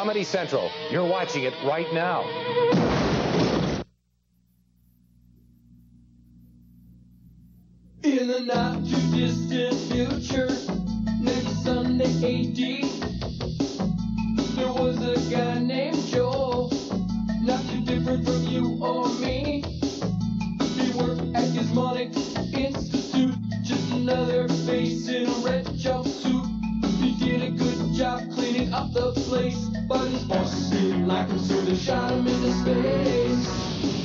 Comedy Central. You're watching it right now. In the not too distant future, next Sunday AD, there was a guy named Joel, not too different from you or me. He worked at Gizmonic Institute, just another face in a red jumpsuit. He did a good job cleaning up the place, but his bosses didn't like him, so they shot him into space.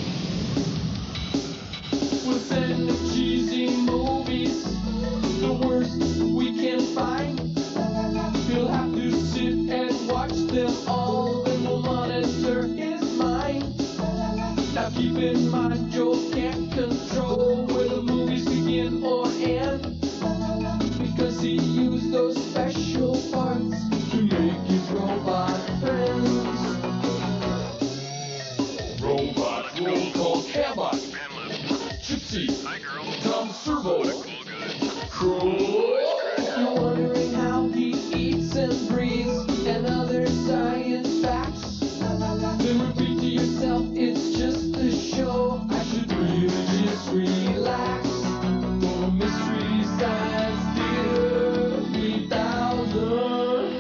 We'll send him cheesy movies, the worst we can find. He'll have to sit and watch them all, then we'll monitor his mind. Now keep in mind, Joe can't control where the movies begin or end, because he used those special parts to make his robot friends. Robot, roll call Cabot, Gypsy, hi girl, Tom Servo, Crow. You're wondering how he eats and breathes and other science facts, then repeat to yourself, it's just a show. I should really just relax. For Mystery Science Theater 3000.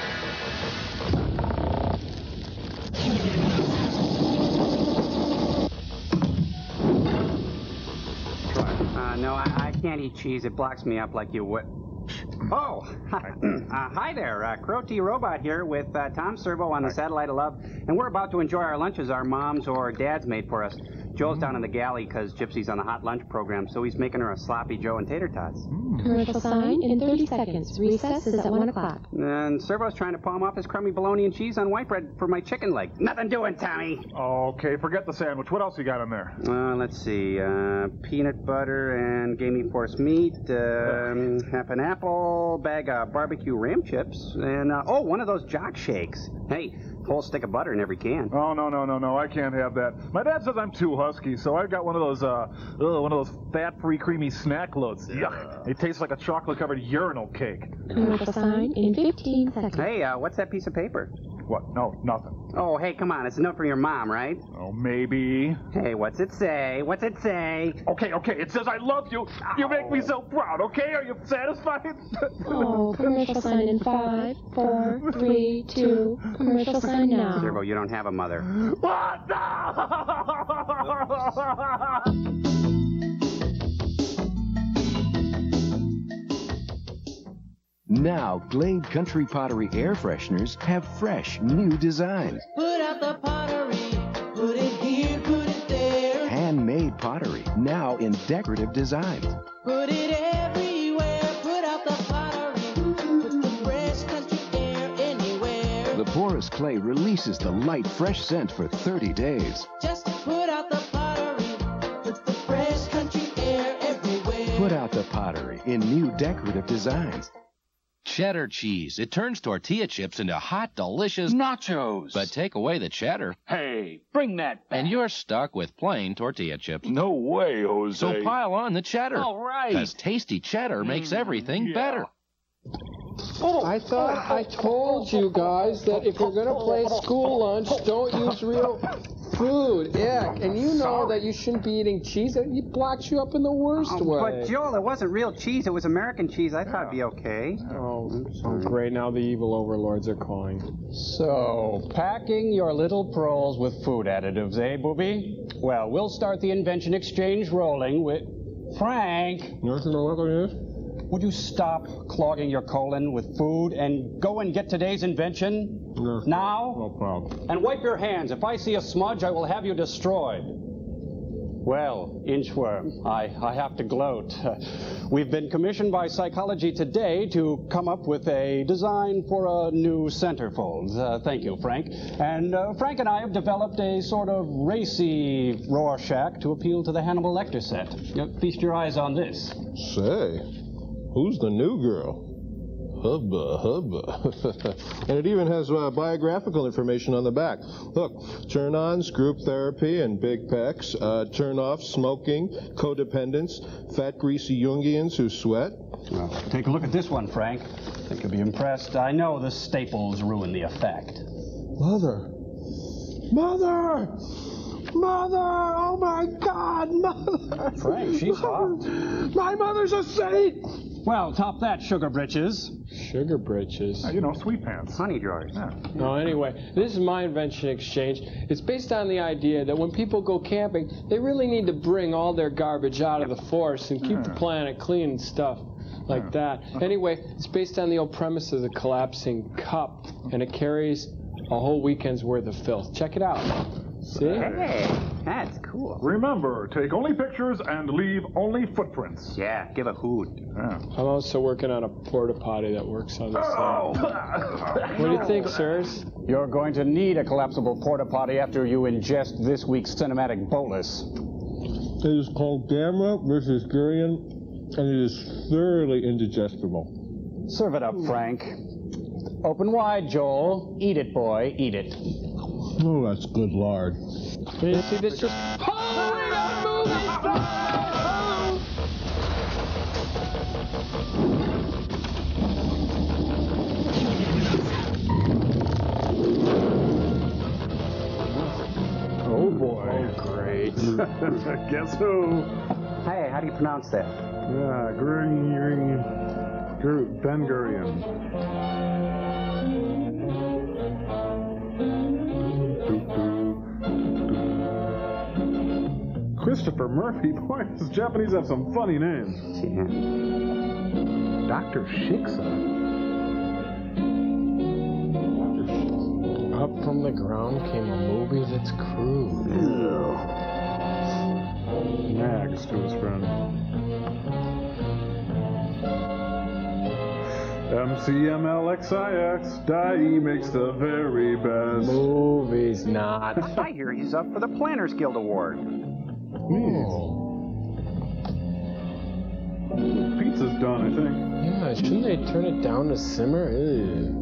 No, I can't eat cheese. It blocks me up like you would. Oh, hi there. Crow T Robot here with Tom Servo on the Satellite of Love, and we're about to enjoy our lunches our moms or dads made for us. Joel's down in the galley because Gypsy's on the hot lunch program, so he's making her a sloppy Joe and tater tots. Commercial sign in 30 seconds. Recess is at 1 o'clock. And Servo's trying to palm off his crummy bologna and cheese on white bread for my chicken leg. Nothing doing, Tommy. Okay, forget the sandwich. What else you got in there? Let's see. Peanut butter and gamey force meat, half an apple, bag of barbecue ram chips, and, one of those jock shakes. Hey, whole stick of butter in every can. Oh, no, I can't have that. My dad says I'm too husky, so I've got one of those fat-free, creamy snack loads. Yuck. It tastes like a chocolate-covered urinal cake. Commercial sign in 15 seconds. Hey, what's that piece of paper? What? No, nothing. Oh, hey, come on. It's a note for your mom, right? Oh, maybe. Hey, what's it say? What's it say? Okay, it says I love you. You make me so proud, okay? Are you satisfied? Oh, commercial sign in 5, 4, 3, 2. Commercial sign now. Servo, you don't have a mother. What? Now, Glade Country Pottery air fresheners have fresh, new designs. Put out the pottery, put it here, put it there. Handmade pottery, now in decorative designs. Put it everywhere, put out the pottery, put the fresh country air anywhere. The porous clay releases the light, fresh scent for 30 days. Just put out the pottery, put the fresh country air everywhere. Put out the pottery in new decorative designs. Cheddar cheese. It turns tortilla chips into hot, delicious nachos. But take away the cheddar. Hey, bring that back. And you're stuck with plain tortilla chips. No way, Jose. So pile on the cheddar. All right. Because tasty cheddar makes everything better. I thought I told you guys that if you're going to play school lunch, don't use real food. Yeah, and you know that you shouldn't be eating cheese. It blocks you up in the worst way. But, Joel, it wasn't real cheese. It was American cheese. I thought it'd be okay. Oh, great. Now the evil overlords are calling. So, packing your little pearls with food additives, eh, booby? Well, we'll start the invention exchange rolling with... Frank! Would you stop clogging your colon with food and go and get today's invention? Yes. Now? No problem. And wipe your hands. If I see a smudge, I will have you destroyed. Well, Inchworm, I have to gloat. We've been commissioned by Psychology Today to come up with a design for a new centerfold. Thank you, Frank. And Frank and I have developed a sort of racy Rorschach to appeal to the Hannibal Lecter set. Feast your eyes on this. Say, who's the new girl? Hubba. And it even has biographical information on the back. Look, turn ons, group therapy, and big pecs. Turn off, smoking, codependence, fat, greasy Jungians who sweat. Well, take a look at this one, Frank. I think you'll be impressed. I know the staples ruin the effect. Mother! Mother! Mother! Oh my God, Mother! Frank, she's hot. My mother's a saint! Well, top that, sugar britches. Sugar britches. You know, sweet pants. Honey drawers. Yeah. No, anyway, this is my invention exchange. It's based on the idea that when people go camping, they really need to bring all their garbage out of the forest and keep the planet clean and stuff like that. Anyway, it's based on the old premise of the collapsing cup, and it carries a whole weekend's worth of filth. Check it out. See? Hey, that's cool. Remember, take only pictures and leave only footprints. Yeah, give a hoot. Yeah. I'm also working on a porta potty that works on the side. What do you think, sirs? You're going to need a collapsible porta potty after you ingest this week's cinematic bolus. It is called Gamera versus Guiron, and it is thoroughly indigestible. Serve it up, Frank. Open wide, Joel. Eat it, boy. Eat it. Oh, that's good lard. You see this just... Holy movie Oh, boy. Oh, great. Guess who? Hey, how do you pronounce that? Yeah, Ben Gurion. Christopher Murphy. Boy, these Japanese have some funny names. Yeah. Dr. Shiksa. Up from the ground came a movie that's crude. Mags to his friend. MCMLXIX, Dai makes the very best. Movies not. I hear he's up for the Planners Guild Award. Pizza's done, I think. Yeah, shouldn't they turn it down to simmer? Ew.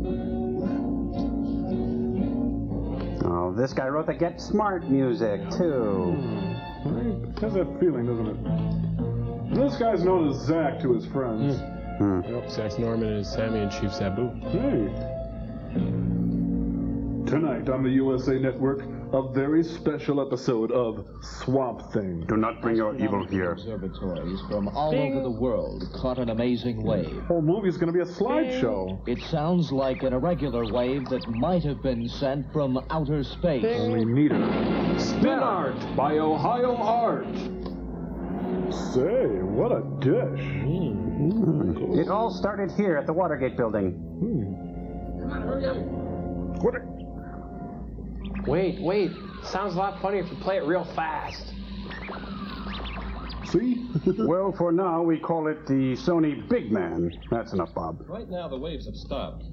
Oh, this guy wrote the Get Smart music, too. It has that feeling, doesn't it? This guy's known as Zach to his friends. Yep, Zach Norman and Sammy and Chief Sabu. Hey. Tonight on the USA Network, a very special episode of Swamp Thing. Do not bring your evil here. Observatories from all over the world caught an amazing wave. The whole movie's going to be a slideshow. It sounds like an irregular wave that might have been sent from outer space. Only neater. Spin Art by Ohio Art. Say, what a dish. It all started here at the Watergate building. Come on, hurry up. What? Wait. Sounds a lot funnier if you play it real fast. See? Well, for now, we call it the Sony Big Man. That's enough, Bob. Right now, the waves have stopped.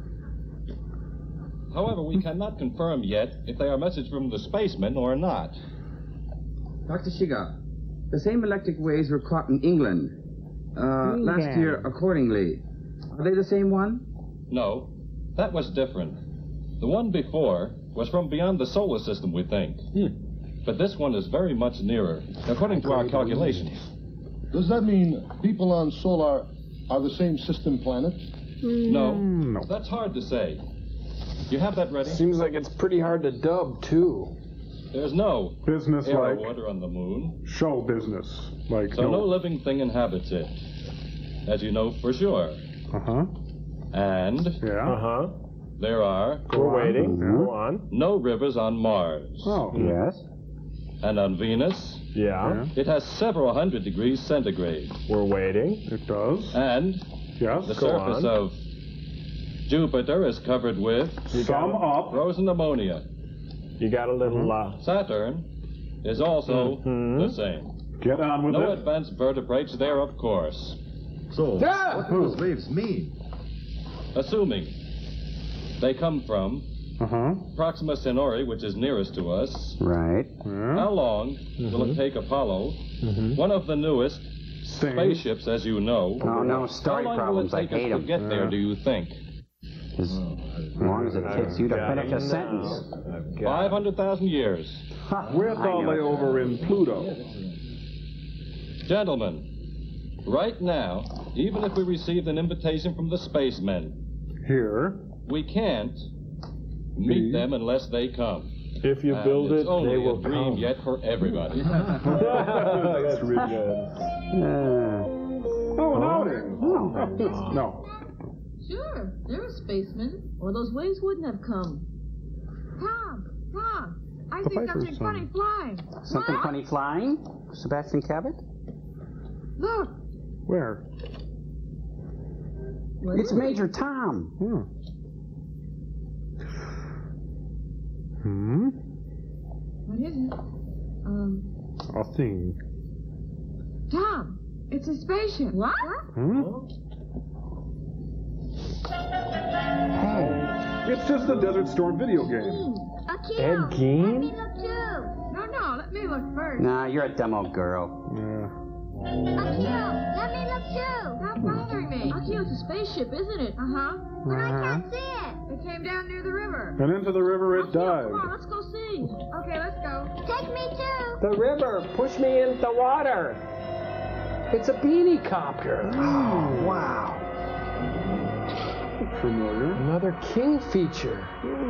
However, we cannot confirm yet if they are messages from the spacemen or not. Dr. Shiga, the same electric waves were caught in England last year accordingly. Are they the same one? No, that was different. The one before was from beyond the solar system, we think. But this one is very much nearer, according to our calculations. Does that mean people on Solar are the same system planet? No, that's hard to say. You have that ready? Seems like it's pretty hard to dub, too. There's no business air or like water on the moon. Show business. Like So no living thing inhabits it, as you know for sure. And there are We're waiting. Go on. no rivers on Mars. Oh. Yes. And on Venus, it has several hundred degrees centigrade. We're waiting. It does. And the surface of Jupiter is covered with frozen ammonia. You got a little Saturn is also the same. Get on with No it. advanced vertebrates there, of course. So, what do those waves mean? Assuming they come from Proxima Centauri, which is nearest to us. Right. How long will it take Apollo, one of the newest spaceships, as you know? Oh, no, story How long problems. will I it take hate us to them. get there, do you think? As long as it takes you to finish a sentence. 500,000 years. We're the layover in Pluto. Gentlemen, right now, even if we received an invitation from the spacemen, here, we can't meet them unless they come. If you build it, it's only they will a dream come. yet for everybody. That's really good. Oh, an outing. No. Sure, they're a spaceman, or those waves wouldn't have come. Tom, I see something funny flying. Something funny flying? Sebastian Cabot? Look. Where? It's Major Tom. What is it? A thing. Tom, it's a spaceship. What? It's just the Desert Storm video game. Ed Gein? No, let me look first. Nah, you're a demo girl. Yeah. Akio, let me look too. Stop bothering me. Akio, it's a spaceship, isn't it? Uh-huh. But I can't see it. It came down near the river. And into the river it dived. Come on, let's go see. Okay, let's go. Take me too. The river. Push me in the water. It's a beanie copter. Oh, wow. Familiar. Another king feature.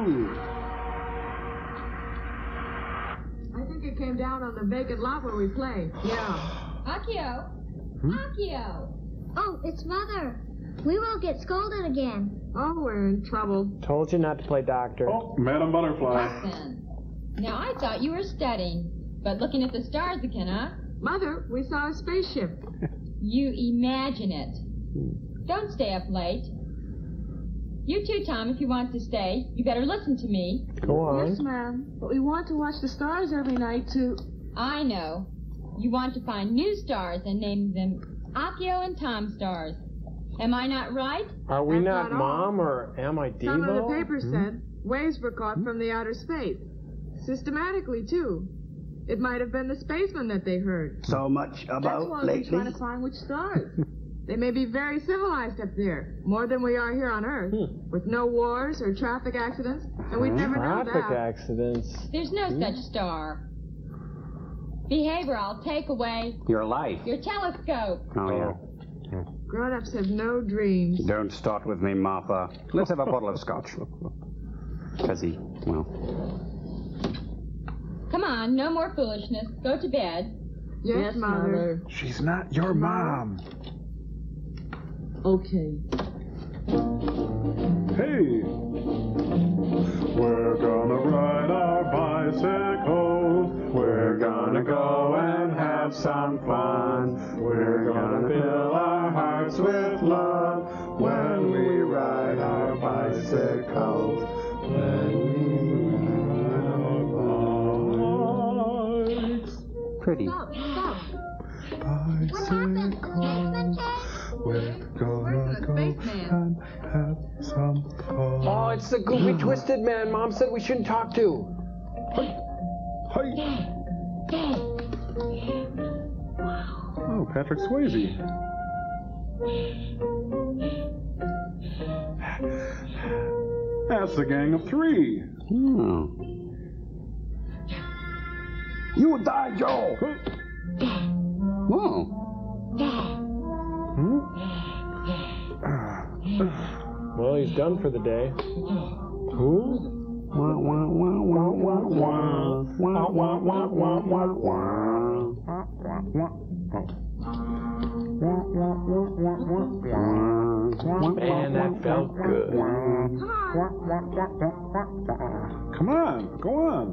I think it came down on the vacant lot where we play. Yeah. Akio! Akio! Oh, it's Mother. We will get scolded again. Oh, we're in trouble. Told you not to play doctor. Oh, Madam Butterfly. Listen. Now, I thought you were studying, but looking at the stars again, huh? Mother, we saw a spaceship. You imagine it. Don't stay up late. You too, Tom, if you want to stay. You better listen to me. Go on. Yes, ma'am. But we want to watch the stars every night, too. I know. You want to find new stars and name them Akio and Tom stars. Am I not right? Are we That's not Mom or am I Devo? Some of the papers said waves were caught from the outer space. Systematically, too. It might have been the spacemen that they heard. So much That's about why lately. we're trying to find which stars. They may be very civilized up there, more than we are here on Earth, with no wars or traffic accidents, and we'd never know that. Traffic accidents. There's no such star. Behave or I'll take away Your life. your telescope. Oh, yeah. Grown-ups have no dreams. Don't start with me, Martha. Let's have a bottle of scotch. Fuzzy. Well. Come on, no more foolishness. Go to bed. Yes, Mother. She's not your mom. Okay. Hey! We're gonna ride our bicycles. We're gonna go and have some fun. We're gonna fill our hearts with love when we ride our bicycles. When we ride our bikes. Pretty. Stop. Bicycles. We're gonna go and have some fun. Oh, it's the goofy twisted man Mom said we shouldn't talk to. Hi. Oh, Patrick Swayze. That's the gang of three. You die, Joe. Oh. Well, he's done for the day. Who? Man, that felt good. Come on, go on.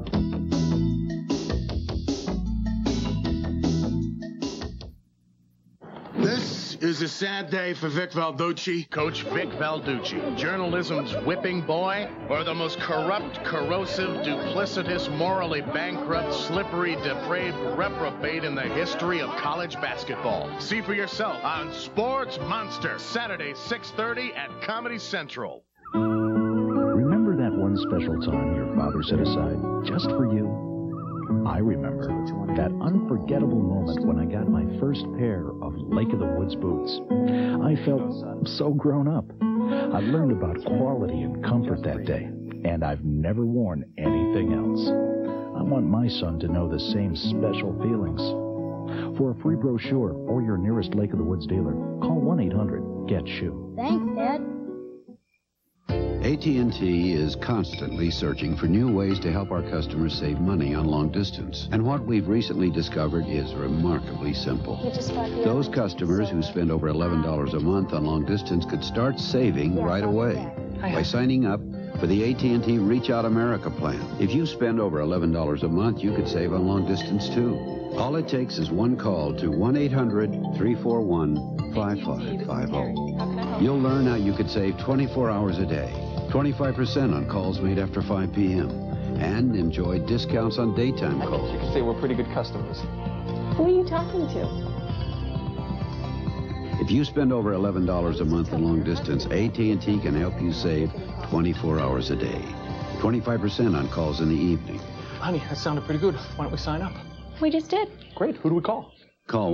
This is a sad day for Vic Valducci. Coach Vic Valducci, journalism's whipping boy, or the most corrupt, corrosive, duplicitous, morally bankrupt, slippery, depraved reprobate in the history of college basketball. See for yourself on Sports Monster, Saturday, 6:30 at Comedy Central. Remember that one special time your father set aside just for you? I remember that unforgettable moment when I got my first pair of Lake of the Woods boots. I felt so grown up. I learned about quality and comfort that day, and I've never worn anything else. I want my son to know the same special feelings. For a free brochure or your nearest Lake of the Woods dealer, call 1-800-GET-SHOE. Thanks, Dad. AT&T is constantly searching for new ways to help our customers save money on long distance. And what we've recently discovered is remarkably simple. Those customers who spend over $11 a month on long distance could start saving right away by signing up for the AT&T Reach Out America plan. If you spend over $11 a month, you could save on long distance too. All it takes is one call to 1-800-341-5550. You'll learn how you could save 24 hours a day, 25% on calls made after 5 p.m., and enjoy discounts on daytime calls. You could say we're pretty good customers. Who are you talking to? If you spend over $11 a month in long distance, AT&T can help you save 24 hours a day, 25% on calls in the evening. Honey, that sounded pretty good. Why don't we sign up? We just did. Great. Who do we call? Call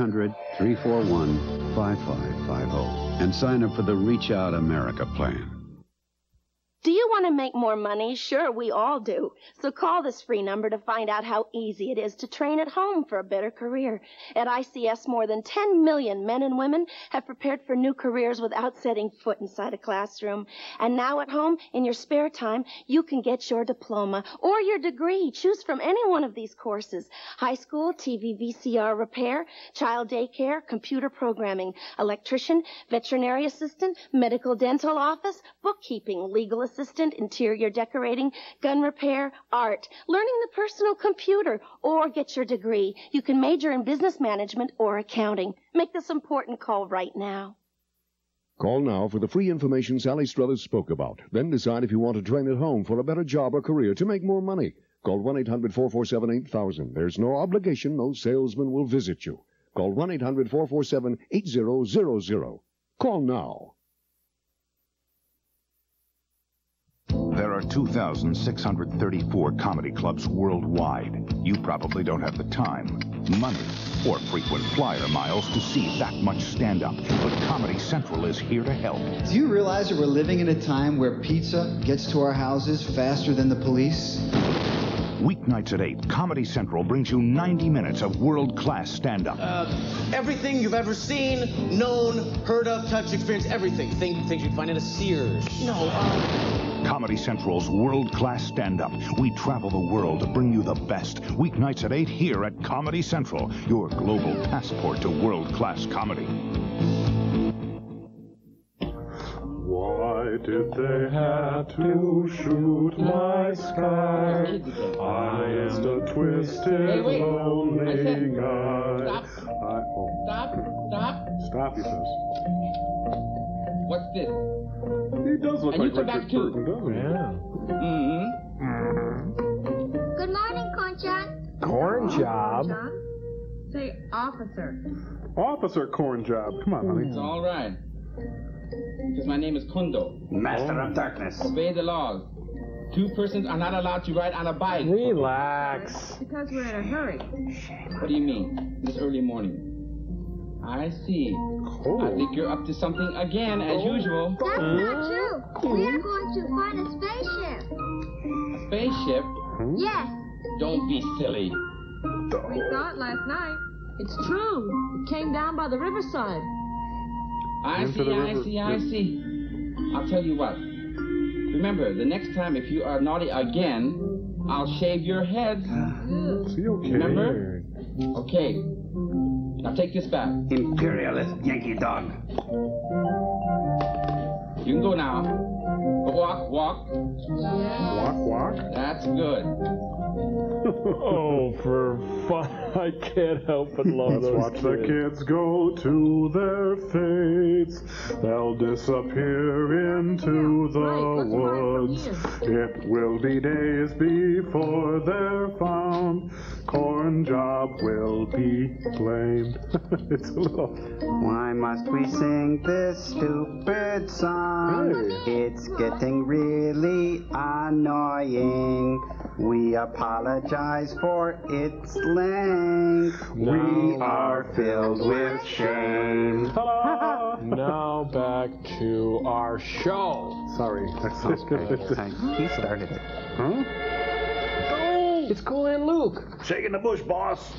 1-800-341-5550 and sign up for the Reach Out America plan. Do you want to make more money? Sure, we all do. So call this free number to find out how easy it is to train at home for a better career. At ICS, more than 10 million men and women have prepared for new careers without setting foot inside a classroom. And now at home, in your spare time, you can get your diploma or your degree. Choose from any one of these courses: high school, TV, VCR repair, child daycare, computer programming, electrician, veterinary assistant, medical dental office, bookkeeping, legal assistant, interior decorating, gun repair, art, learning the personal computer, or get your degree. You can major in business management or accounting. Make this important call right now. Call now for the free information Sally Struthers spoke about. Then decide if you want to train at home for a better job or career to make more money. Call 1-800-447-8000. There's no obligation. No salesman will visit you. Call 1-800-447-8000. Call now. There are 2,634 comedy clubs worldwide. You probably don't have the time, money, or frequent flyer miles to see that much stand-up. But Comedy Central is here to help. Do you realize that we're living in a time where pizza gets to our houses faster than the police? Weeknights at 8, Comedy Central brings you 90 minutes of world-class stand-up. Everything you've ever seen, known, heard of, touched, experienced, everything. Things you'd find at a Sears. Comedy Central's world-class stand-up. We travel the world to bring you the best. Weeknights at 8 here at Comedy Central, your global passport to world-class comedy. Why did they have to shoot my sky? I am a twisted, lonely guy. Stop, he says. What's this? He does look like Richard Burton, doesn't he? Good morning, Corn Job. Corn Job? Say officer. Officer Corn Job. Come on, honey. It's all right. Because my name is Kondo. Master of Darkness. Obey the laws. 2 persons are not allowed to ride on a bike. Relax. Because we're in a hurry. What do you mean? This early morning. I see. I think you're up to something again, as usual. That's not true. We are going to find a spaceship. A spaceship? Yes. Don't be silly. We saw it last night. It's true. It came down by the riverside. I see. I'll tell you what. Remember, the next time if you are naughty again, I'll shave your head. Is he okay? Remember? Okay. Now take this back. Imperialist Yankee dog. You can go now. Walk. Walk. That's good. Oh, for fun. I can't help but love those Let's watch the kids go to their fates. They'll disappear into the woods. It will be days before they're found. Corn Job will be blamed. It's a little... Why must we sing this stupid song? It's getting really annoying. We apologize for its length. We are filled with shame. Now back to our show. Sorry. He started it. Huh? Oh, it's Cool and Luke. Shaking the bush, boss.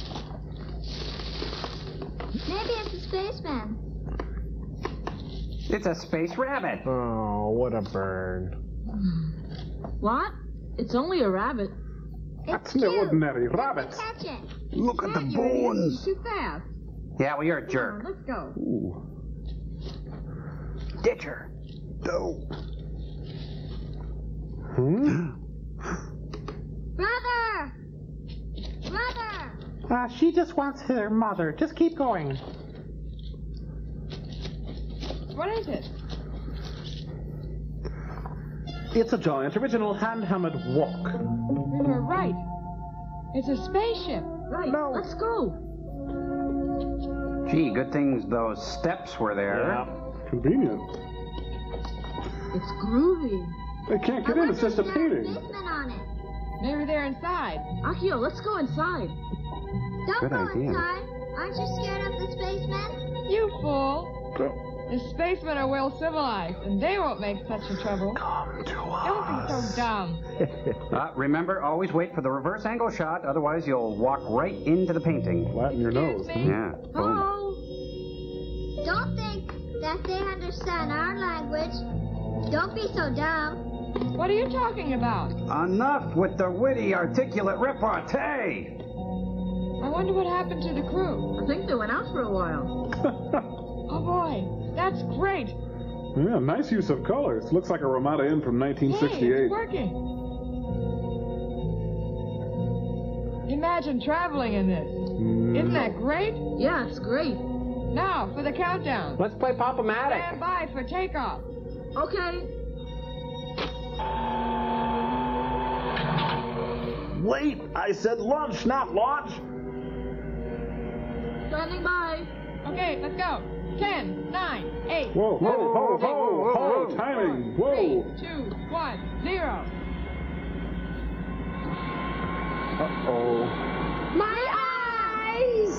Maybe it's a spaceman. It's a space rabbit. Oh, what a burn. What? It's only a rabbit. That's no ordinary rabbit. Catch it. Look at the He's bones. too fast. Yeah, well, you're a jerk. Let's go. Ooh. Ditcher. No. Brother! Brother! She just wants her mother. Just keep going. What is it? It's a giant original hand-hammered walk. We were right. It's a spaceship. Right. No. Let's go. Gee, good things those steps were there. Yeah. Convenient. It's groovy. They can't get in. It's just a painting. Spaceman on it. Maybe they're inside. Akio, let's go inside. Don't Good go idea. inside. Aren't you scared of the spacemen? You fool. The spacemen are well civilized, and they won't make such a trouble. Come to Don't be so dumb. Remember, always wait for the reverse angle shot, otherwise you'll walk right into the painting. Flatten your nose. Yeah. Boom. Oh. Don't think that they understand our language. Don't be so dumb. What are you talking about? Enough with the witty, articulate repartee. I wonder what happened to the crew. I think they went out for a while. Oh boy, that's great. Yeah, nice use of colors. Looks like a Ramada Inn from 1968. Hey, it's working. Imagine traveling in this. Isn't that great? Yeah, it's great. Now, for the countdown. Let's play Pop-O-Matic. Stand by for takeoff. Okay. Wait, I said lunch, not launch. Standing by. Okay, let's go. 10, 9, 8. Whoa, whoa, whoa, whoa, whoa, timing. Whoa. 3, 2, 1, 0. Uh-oh. My eyes!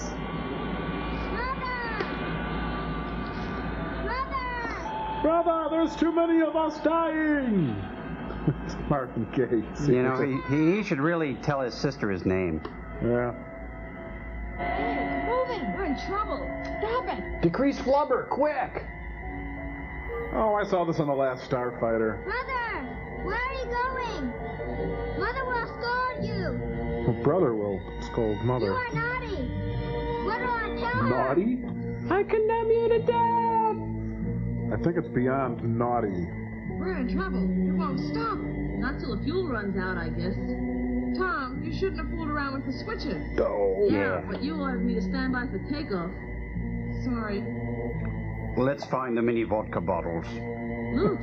Brother, there's too many of us dying. It's Martin Gaye. You know, he should really tell his sister his name. Yeah. It's moving. We're in trouble. Stop it. Decrease flubber, quick. Oh, I saw this on the last Starfighter. Brother, where are you going? Mother will scold you. Well, brother will scold mother. You are naughty. What do I tell her? Naughty? I condemn you to death. I think it's beyond naughty. We're in trouble. It won't stop. Not till the fuel runs out, I guess. Tom, you shouldn't have fooled around with the switches. Oh. Yeah, but you wanted me to stand by for takeoff. Sorry. Let's find the mini vodka bottles. Look.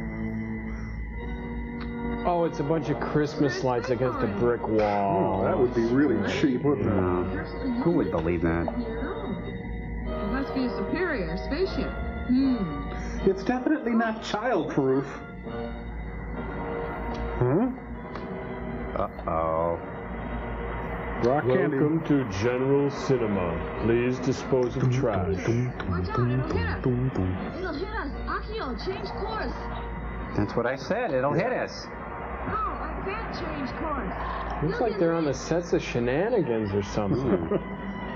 Oh, it's a bunch of Christmas lights against a brick wall. Oh, that would be really cheap, wouldn't it? Who would believe that? It must be a superior spaceship. It's definitely not child-proof. Huh? Uh-oh. Rock candy. Welcome to General Cinema. Please dispose of trash. Watch out, it'll hit us. It'll hit us. Akio, change course. That's what I said. It'll hit us. No, I can't change course. Looks like they're on the sets of Shenanigans or something. Look,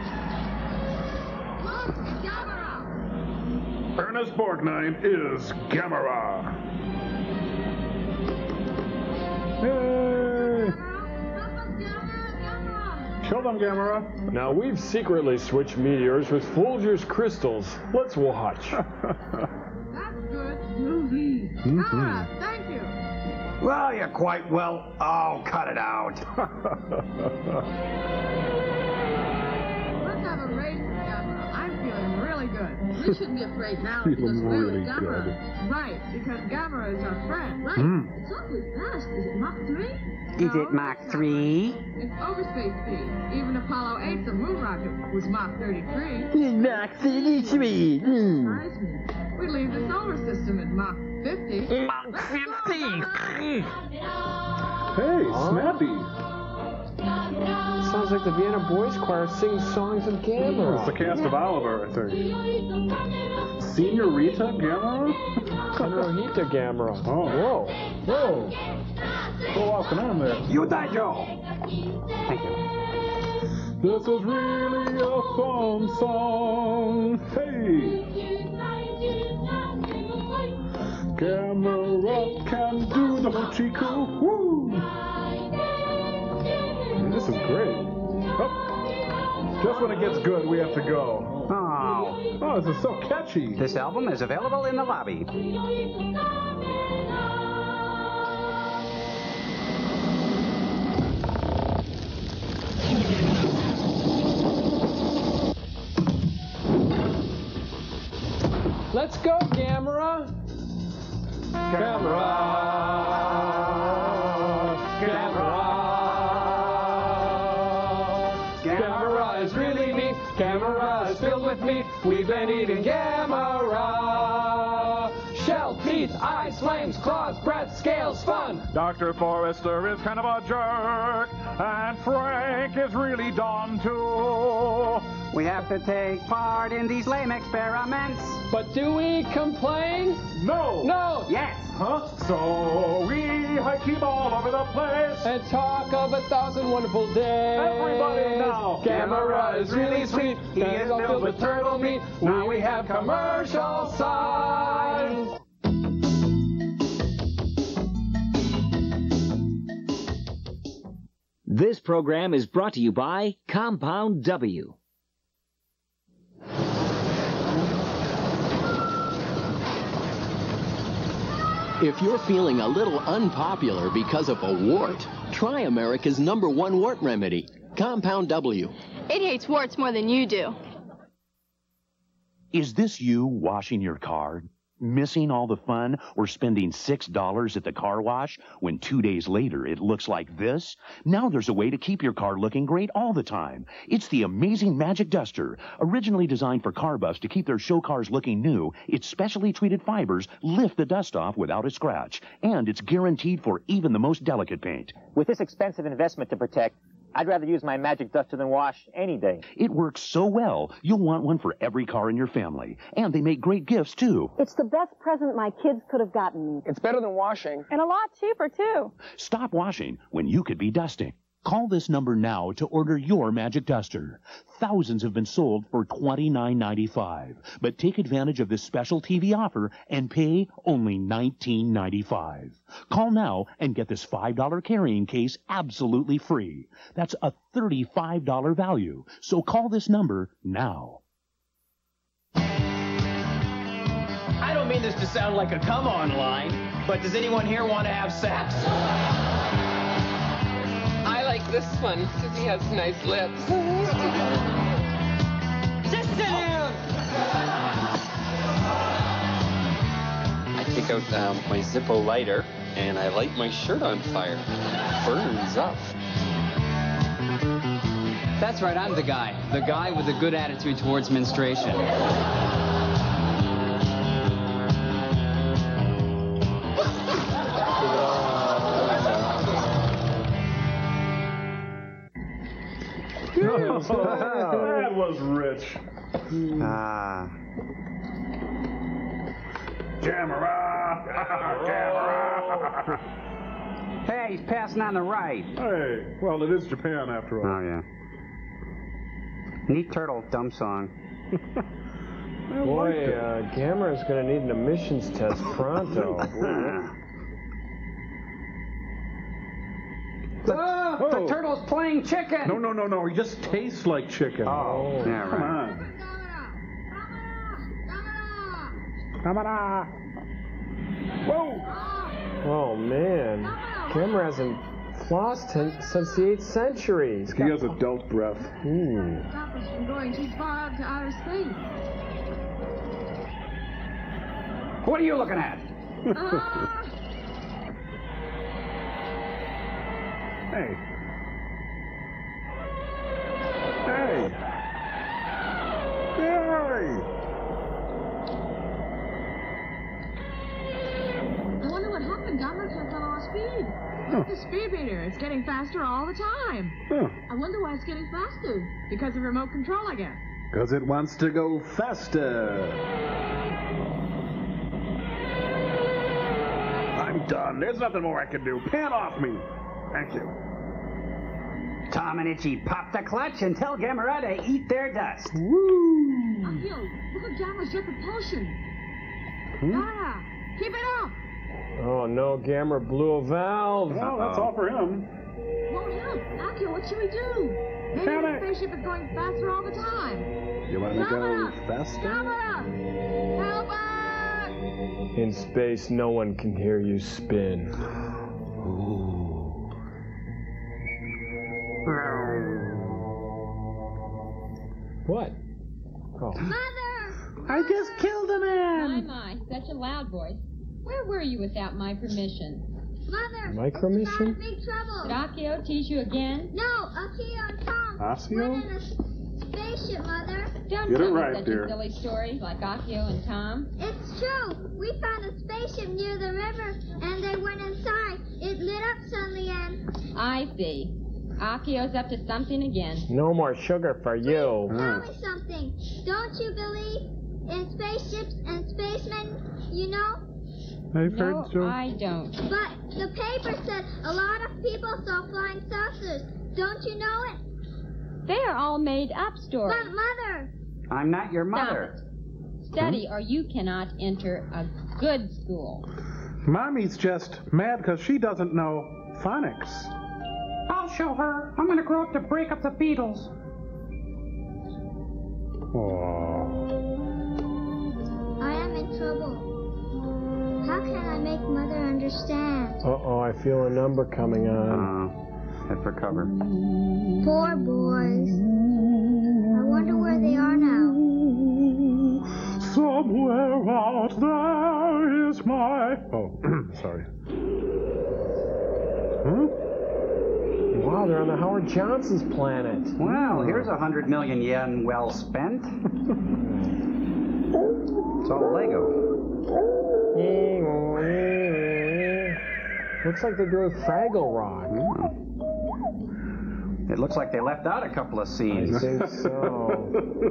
Gamera. Ernest Borgnine is Gamera. Yay! Kill them, Gamera. Now, we've secretly switched meteors with Folger's crystals. Let's watch. That's good. Gamera, thank you. Well, you're quite well. Oh, cut it out. Let's have a race, Gamera. I'm feeling really good. We shouldn't be afraid now because Feeling we're really with Gamera. good. Right, because Gamera is our friend. Right. It's awfully fast. Is it Mach 3? Is it Mach 3? It's overspace speed. Even Apollo 8, the moon rocket, was Mach 33. Mach 33. Surprise me. We leave the solar system at Mach 50. Mach 50. Hey, Snappy. Sounds like the Vienna Boys Choir sings songs of Gamera. It's the cast of Oliver, I think. Senorita Gamera? Senorita Gamera. Oh, whoa. Whoa. Go walking on there. You die, Joe. Thank you. This is really a fun song. Hey. Gamera can do the hoochie-coo. Woo! This is great. Oh. Just when it gets good, we have to go. Oh, this is so catchy. This album is available in the lobby. Let's go, Gamera. Gamera. Gamera is really neat. Gamera is filled with meat. We've been eating Gamera. Shell, teeth, eyes, flames, claws, breath, scales, fun. Dr. Forrester is kind of a jerk, and Frank is really dumb too. We have to take part in these lame experiments. But do we complain? No. No. Yes. Huh? So we keep all over the place and talk of 1,000 wonderful days. Everybody now. Gamera is really sweet. He is all filled with turtle meat. Now we have commercial signs. This program is brought to you by Compound W. If you're feeling a little unpopular because of a wart, try America's #1 wart remedy, Compound W. It hates warts more than you do. Is this you washing your car? Missing all the fun or spending $6 at the car wash when 2 days later it looks like this? Now there's a way to keep your car looking great all the time. It's the amazing Magic Duster. Originally designed for car buffs to keep their show cars looking new, its specially treated fibers lift the dust off without a scratch. And it's guaranteed for even the most delicate paint. With this expensive investment to protect, I'd rather use my Magic Duster than wash any day. It works so well, you'll want one for every car in your family. And they make great gifts, too. It's the best present my kids could have gotten me. It's better than washing. And a lot cheaper, too. Stop washing when you could be dusting. Call this number now to order your Magic Duster. Thousands have been sold for $29.95. But take advantage of this special TV offer and pay only $19.95. Call now and get this $5 carrying case absolutely free. That's a $35 value. So call this number now. I don't mean this to sound like a come-on line, but does anyone here want to have sex? I like this one because he has nice lips. Just sit down! I take out my Zippo lighter and I light my shirt on fire. Burns up. That's right, I'm the guy. The guy with a good attitude towards menstruation. That was rich. Gamera! Gamera! Hey, he's passing on the right. Hey, well, it is Japan after all. Oh, yeah. Neat turtle, dumb song. Boy, Gamera's going to need an emissions test pronto. The turtle's playing chicken. No. He just tastes like chicken. Oh, yeah, come right. on. Gamera! Whoa! Oh, man. Gamera hasn't flossed since the 8th century. He has adult breath. Stop us from going too far out to outer space. What are you looking at? Hey. Hey. Hey. I wonder what happened. Gamera kept on our speed. Look at the speed meter. It's getting faster all the time. I wonder why it's getting faster. Because of remote control, I guess. Because it wants to go faster. I'm done. There's nothing more I can do. Pan off me. Thank you. Tom and Itchy pop the clutch and tell Gamera to eat their dust. Woo! Akio, look at Gamera's jet propulsion. Gamera, Keep it up! Oh no, Gamera blew a valve. Well, that's all for him. Won't help. Akio, what should we do? Maybe the spaceship is going faster all the time. You want to go faster? Gamera! Help us! In space, no one can hear you spin. What? Oh. Mother! I just killed a man! My, such a loud voice. Where were you without my permission? Mother! Micromission? Big trouble! Did Akio tease you again? No, Akio and Tom Akio? went in a spaceship, Mother. Don't Get tell it me right, such dear. a silly story like Akio and Tom. It's true. We found a spaceship near the river, and they went inside. It lit up suddenly and... I see. Akio's up to something again. No more sugar for you. Tell me something. Don't you believe in spaceships and spacemen, you know? I've heard so. I don't. But the paper said a lot of people saw flying saucers. Don't you know it? They are all made up stories. But Mother! I'm not your mother. Study or you cannot enter a good school. Mommy's just mad because she doesn't know phonics. I'll show her. I'm gonna grow up to break up the Beatles. I am in trouble. How can I make Mother understand? Uh-oh, I feel a number coming on. Head for cover. Poor boys. I wonder where they are now. Somewhere out there is my... Oh, sorry. Huh? Wow, they're on the Howard Johnson's planet. Well, here's 100 million yen well spent. It's all Lego. Looks like they're doing Fraggle Rock. It looks like they left out a couple of scenes. I think so.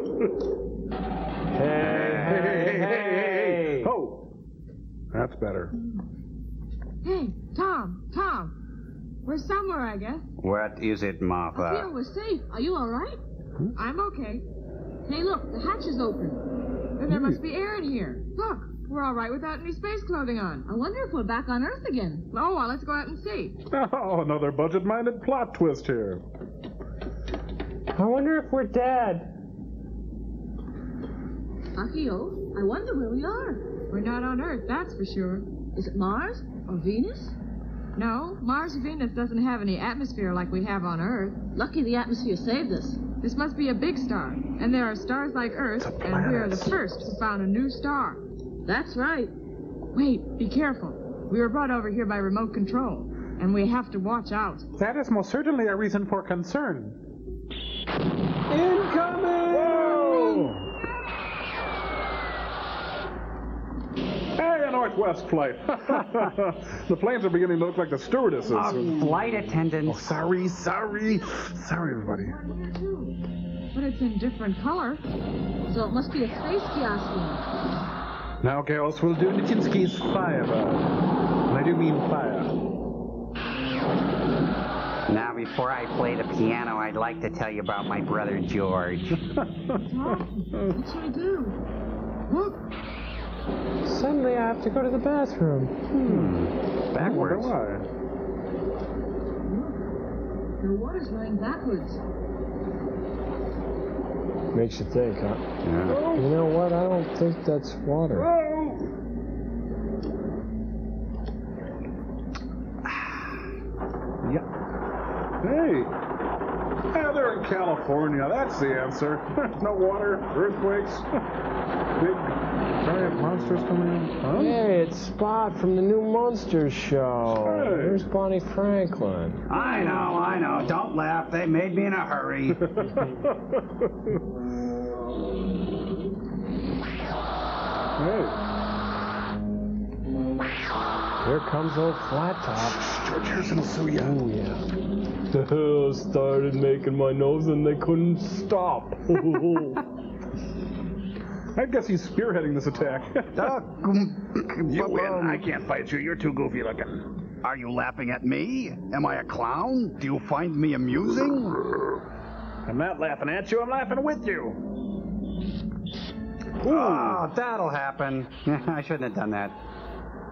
Hey. Oh, that's better. Hey, Tom. We're somewhere, I guess. What is it, Martha? Akio was safe. Are you all right? I'm okay. Hey, look, the hatch is open. Then there must be air in here. Look, we're all right without any space clothing on. I wonder if we're back on Earth again. Oh, well, let's go out and see. Oh, another budget-minded plot twist here. I wonder if we're dead. Akio, I wonder where we are. We're not on Earth, that's for sure. Is it Mars or Venus? No, Mars or Venus doesn't have any atmosphere like we have on Earth. Lucky the atmosphere saved us. This must be a big star, and there are stars like Earth, and we are the first who found a new star. That's right. Wait, be careful. We were brought over here by remote control, and we have to watch out. That is most certainly a reason for concern. Incoming! Whoa! Hey, a Northwest flight. The planes are beginning to look like the stewardesses. Flight attendants. Oh, sorry, everybody. But it's in different color, so it must be a space kiosk. Now, girls, we'll do Nijinsky's Firebird. And I do mean fire. Now, before I play the piano, I'd like to tell you about my brother George. What should we do? Look. Suddenly I have to go to the bathroom. Backwards. The water's running backwards. Makes you think, huh? Yeah. You know what? I don't think that's water. Yep. Hey, they're in California. That's the answer. No water, earthquakes, big giant monsters coming in. Huh? Hey, it's Spot from the new Monsters show. Hey. There's Bonnie Franklin. I know. Don't laugh. They made me in a hurry. Hey. Here comes old Flat Top. George Harrison will sue you. Oh, yeah. The hell started making my nose and they couldn't stop. I guess he's spearheading this attack. You win. I can't fight you. You're too goofy looking. Are you laughing at me? Am I a clown? Do you find me amusing? I'm not laughing at you. I'm laughing with you. Oh, that'll happen. I shouldn't have done that.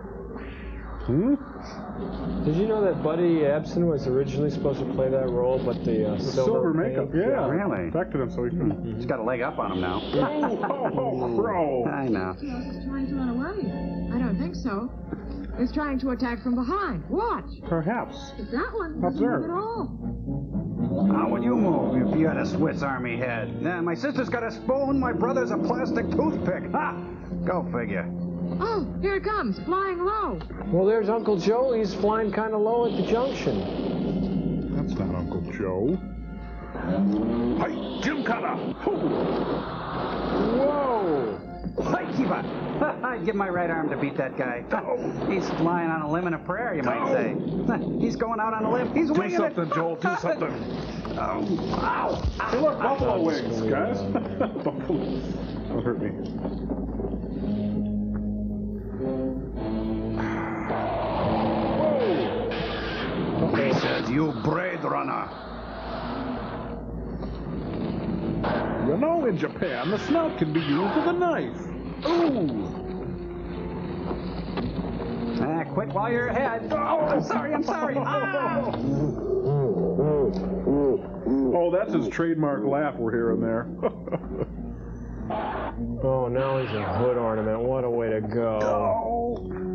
Did you know that Buddy Ebsen was originally supposed to play that role, but the silver makeup, yeah. Really? Affected him so he couldn't. He's got a leg up on him now. Bro. I know. He's trying to run away. I don't think so. He's trying to attack from behind. Watch. Perhaps. If that one Up doesn't there. move at all. How would you move if you had a Swiss Army head? My sister's got a spoon, my brother's a plastic toothpick. Ha! Go figure. Oh, here it comes, flying low. Well, there's Uncle Joe. He's flying kind of low at the junction. That's not Uncle Joe. Hi, Jim Cutter. Whoa! Hi, Kiva. I'd give my right arm to beat that guy. He's flying on a limb in a prayer, you might say. He's going out on a limb. He's winging it. Do something, Joel. Do something. Oh, ow. Hey, look, buffalo wings, guys. Buffalo. Don't hurt me. He says, you braid runner. You know, in Japan, the snout can be used as a knife. Ooh. Quit while you're ahead. Oh, I'm sorry. Ah. Oh, that's his trademark laugh we're hearing there. Oh, now he's a hood ornament. What a way to go.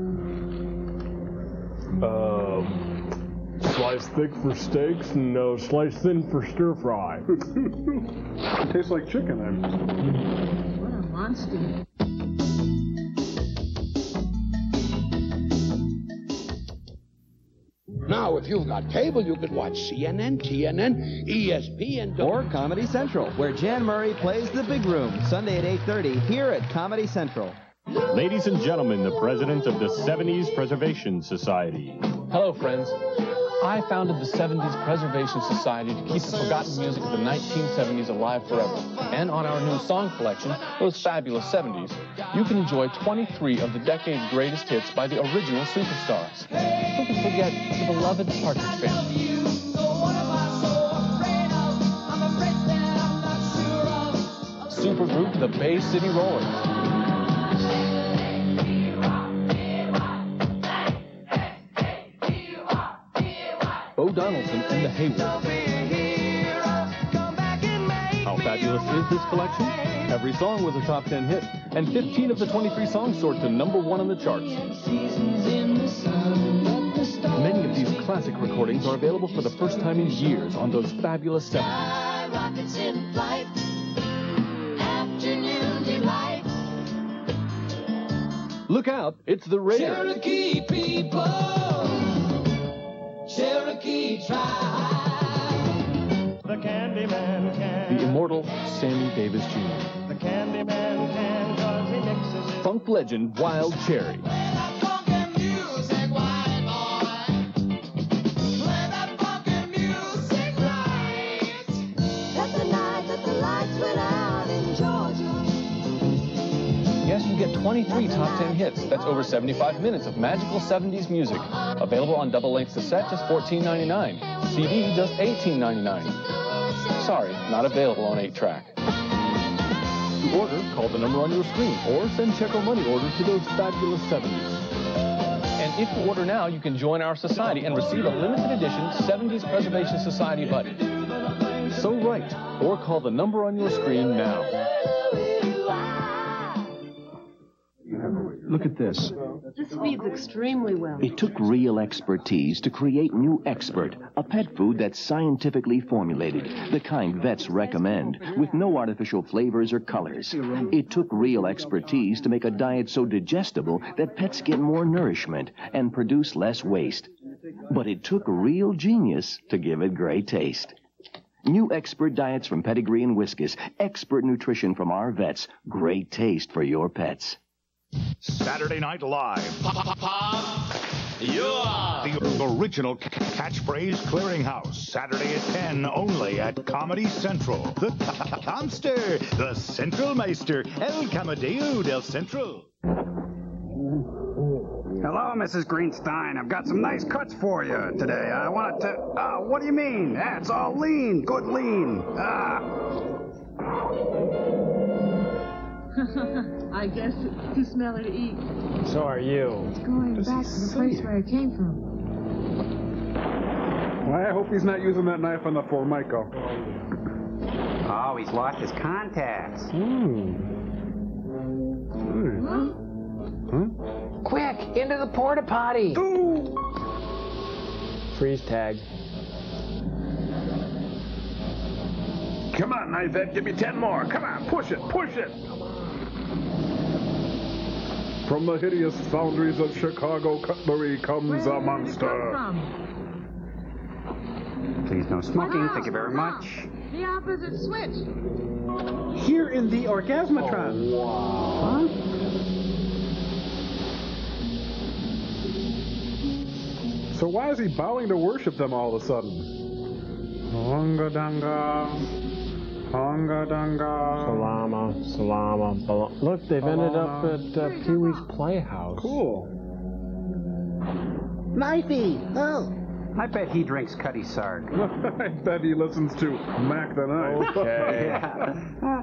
Slice thick for steaks and slice thin for stir fry. It tastes like chicken, then. What a monster. Now, if you've got cable, you could watch CNN, TNN, ESPN, or Comedy Central, where Jan Murray plays The Big Room, Sunday at 8:30 here at Comedy Central. Ladies and gentlemen, the president of the 70s Preservation Society. Hello, friends. I founded the 70s Preservation Society to keep the forgotten music of the 1970s alive forever. And on our new song collection, Those Fabulous 70s, you can enjoy 23 of the decade's greatest hits by the original superstars. Who can forget the beloved Partridge Family? Supergroup, the Bay City Rollers. Bo Donaldson and the Haywoods. How fabulous is this collection? Every song was a top 10 hit, and 15 of the 23 songs soared to #1 on the charts. Many of these classic recordings are available for the first time in years on Those Fabulous 70s. Look out, it's the Raiders. Cherokee people, Cherokee tribe. The Candyman can. The immortal Sammy Davis Jr. The Candyman can, 'cause he mixes it. Funk legend Wild Cherry. Yes, you get 23 top 10 hits. That's over 75 minutes of magical 70s music. Available on double-length cassette, just $14.99. CD, just $18.99. Sorry, not available on 8-track. To order, call the number on your screen or send check or money order to Those Fabulous 70s. And if you order now, you can join our society and receive a limited edition 70s Preservation Society buddy. So write or call the number on your screen now. Look at this. This feeds extremely well. It took real expertise to create New Expert, a pet food that's scientifically formulated, the kind vets recommend, with no artificial flavors or colors. It took real expertise to make a diet so digestible that pets get more nourishment and produce less waste. But it took real genius to give it great taste. New Expert diets from Pedigree and Whiskas, expert nutrition from our vets, great taste for your pets. Saturday Night Live. The original catchphrase clearinghouse. Saturday at 10, only at Comedy Central. The Comster, the Central Meister, El Camadeo del Central. Hello, Mrs. Greenstein. I've got some nice cuts for you today. I wanted to... what do you mean? It's all lean. Good lean. I guess it's too smelly to eat. So are you. It's going back to the place where it came from. Well, I hope he's not using that knife on the Formica. Oh, he's lost his contacts. Huh? Quick, into the porta potty. Ooh. Freeze tag. Come on, Knifehead, give me 10 more. Come on, push it, push it. From the hideous foundries of Chicago cutlery comes a monster. Please no smoking, thank you very much. The opposite switch. Here in the Orgasmatron. Wow. Huh? So why is he bowing to worship them all of a sudden? Honga danga. Honga danga. Salama. Look, they've ended up at Pee-wee's Playhouse. Cool. Knifey! Oh! I bet he drinks Cutty Sark. I bet he listens to Mac the Knife. Okay. Yeah.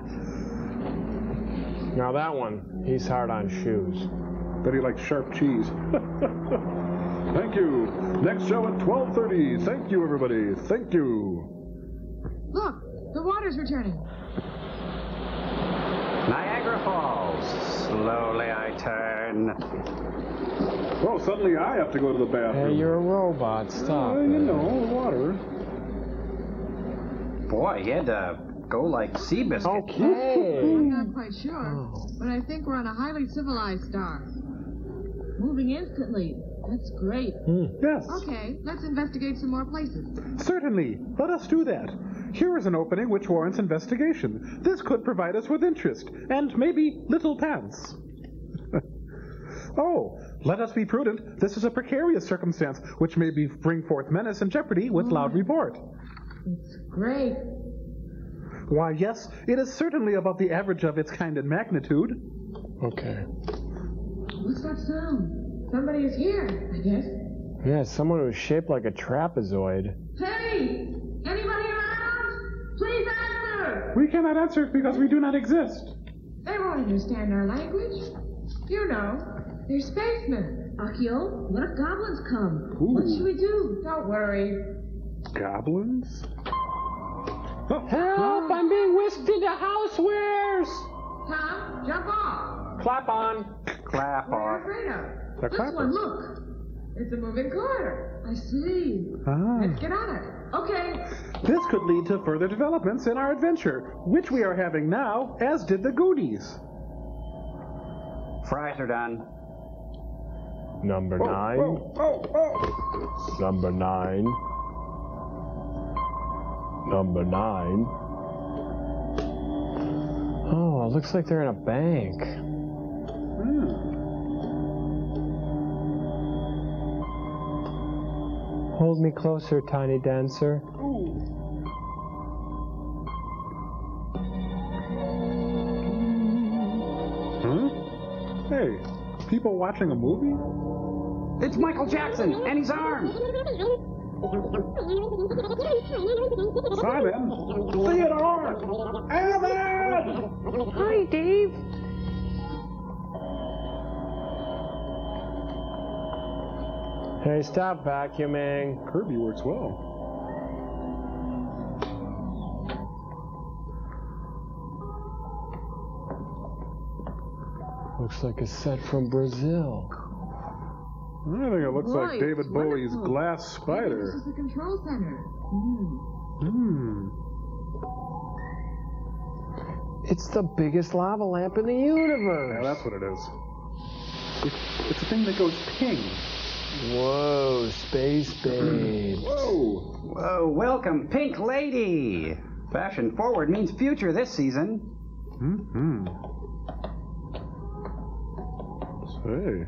Now that one, he's hard on shoes. Bet he likes sharp cheese. Thank you. Next show at 12:30. Thank you, everybody. Thank you. Look, the water's returning. Niagara Falls. Slowly I turn. Oh, suddenly I have to go to the bathroom. Hey, you're a robot. Stop. You know, water. Boy, he had to go like Seabiscuit. Okay. I'm not quite sure, but I think we're on a highly civilized star. Moving instantly. That's great. Yes. Okay, let's investigate some more places. Certainly. Let us do that. Here is an opening which warrants investigation. This could provide us with interest, and maybe little pants. Oh, let us be prudent. This is a precarious circumstance, which may bring forth menace and jeopardy with loud report. It's great. Why, yes, it is certainly about the average of its kind and magnitude. Okay. What's that sound? Somebody is here, I guess. Yeah, someone who's shaped like a trapezoid. Hey! Anybody around? Please answer! We cannot answer because we do not exist. They won't understand our language. You know, they're spacemen. Akio, what if goblins come? Ooh. What should we do? Don't worry. Goblins? Help! I'm being whisked into housewares! Tom, jump off. Clap on. Clap What are off. you afraid of? They're This clappers. one, look. It's a moving corridor. I see. Let's get on it. Okay. This could lead to further developments in our adventure, which we are having now, as did the Goonies. Fries are done. Number 9. Number 9. Number 9. Oh, it looks like they're in a bank. Hold me closer, tiny dancer. Hey, people watching a movie? It's Michael Jackson, and he's armed. Simon! Theodore! Evan! Hi, Dave. Hey, stop vacuuming. Kirby works well. Looks like a set from Brazil. I think it looks like Right, David Bowie's wonderful. Glass Maybe Spider. this is the control center. It's the biggest lava lamp in the universe. Yeah, that's what it is. It's a thing that goes ping. Whoa, Space Babe. Whoa. Whoa, welcome, Pink Lady. Fashion forward means future this season. Say.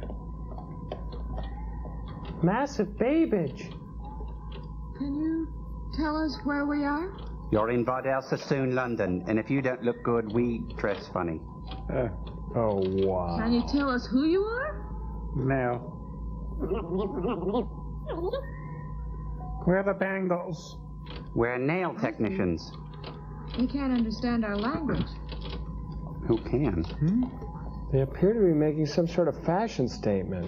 Massive babbage. Can you tell us where we are? You're in Vaudel Sassoon, London, and if you don't look good, we dress funny. Oh, wow. Can you tell us who you are? No. Where are the bangles? We're nail technicians. They can't understand our language. Who can? They appear to be making some sort of fashion statement.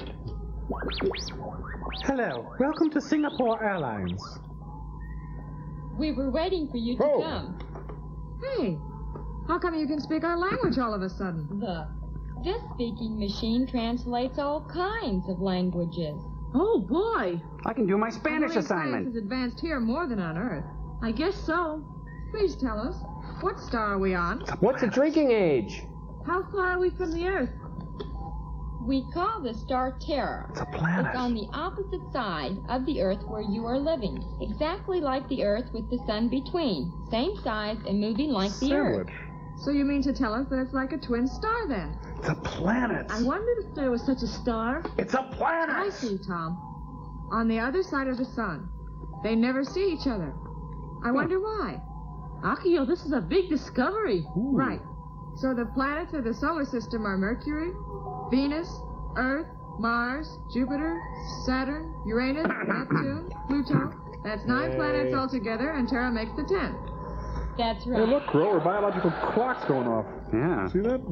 Hello, welcome to Singapore Airlines. We were waiting for you to come. Hey, how come you can speak our language all of a sudden? Look, this speaking machine translates all kinds of languages. Oh, boy. I can do my Spanish assignment. Science has advanced here more than on Earth. I guess so. Please tell us, what star are we on? What's the drinking age? How far are we from the Earth? We call the star Terra. It's a planet. It's on the opposite side of the Earth where you are living. Exactly like the Earth with the sun between. Same size and moving like the Earth. So you mean to tell us that it's like a twin star, then? It's a planet. I wondered if there was such a star. It's a planet. I see, Tom. On the other side of the sun. They never see each other. I wonder why. Akio, this is a big discovery. Ooh. Right. So the planets of the solar system are Mercury, Venus, Earth, Mars, Jupiter, Saturn, Uranus, Neptune, Pluto. That's 9 planets altogether, and Terra makes the 10th. That's right. Hey, look, Crow, our biological clock's going off. Yeah. See that?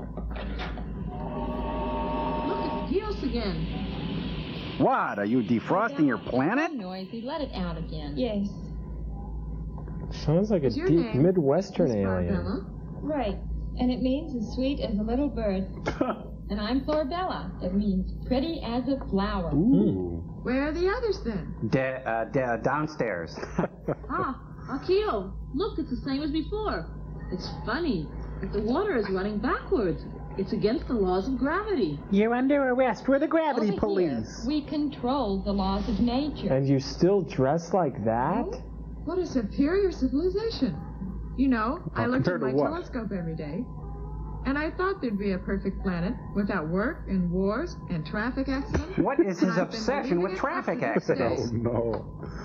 Look, it's Geos again. What? Are you defrosting your planet? Noisy. Let it out again. Yes. Sounds like a deep Midwestern alien. Bella? Right. And it means as sweet as a little bird. And I'm Florbella. It means pretty as a flower. Ooh. Where are the others, then? Downstairs. Akio, look, it's the same as before. It's funny, but the water is running backwards. It's against the laws of gravity. You're under arrest. We're the gravity Over police. Here, we control the laws of nature. And you still dress like that? Oh, what a superior civilization. You know, I looked at my what? telescope every day, and I thought there'd be a perfect planet without work and wars and traffic accidents. What is his obsession with traffic accidents? Oh, no.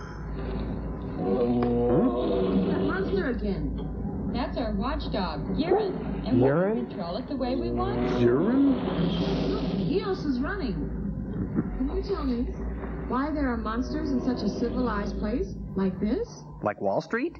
That monster again. That's our watchdog, Guiron. And we can control it the way we want. Guiron? Look, Geos is running. Can you tell me why there are monsters in such a civilized place like this? Like Wall Street?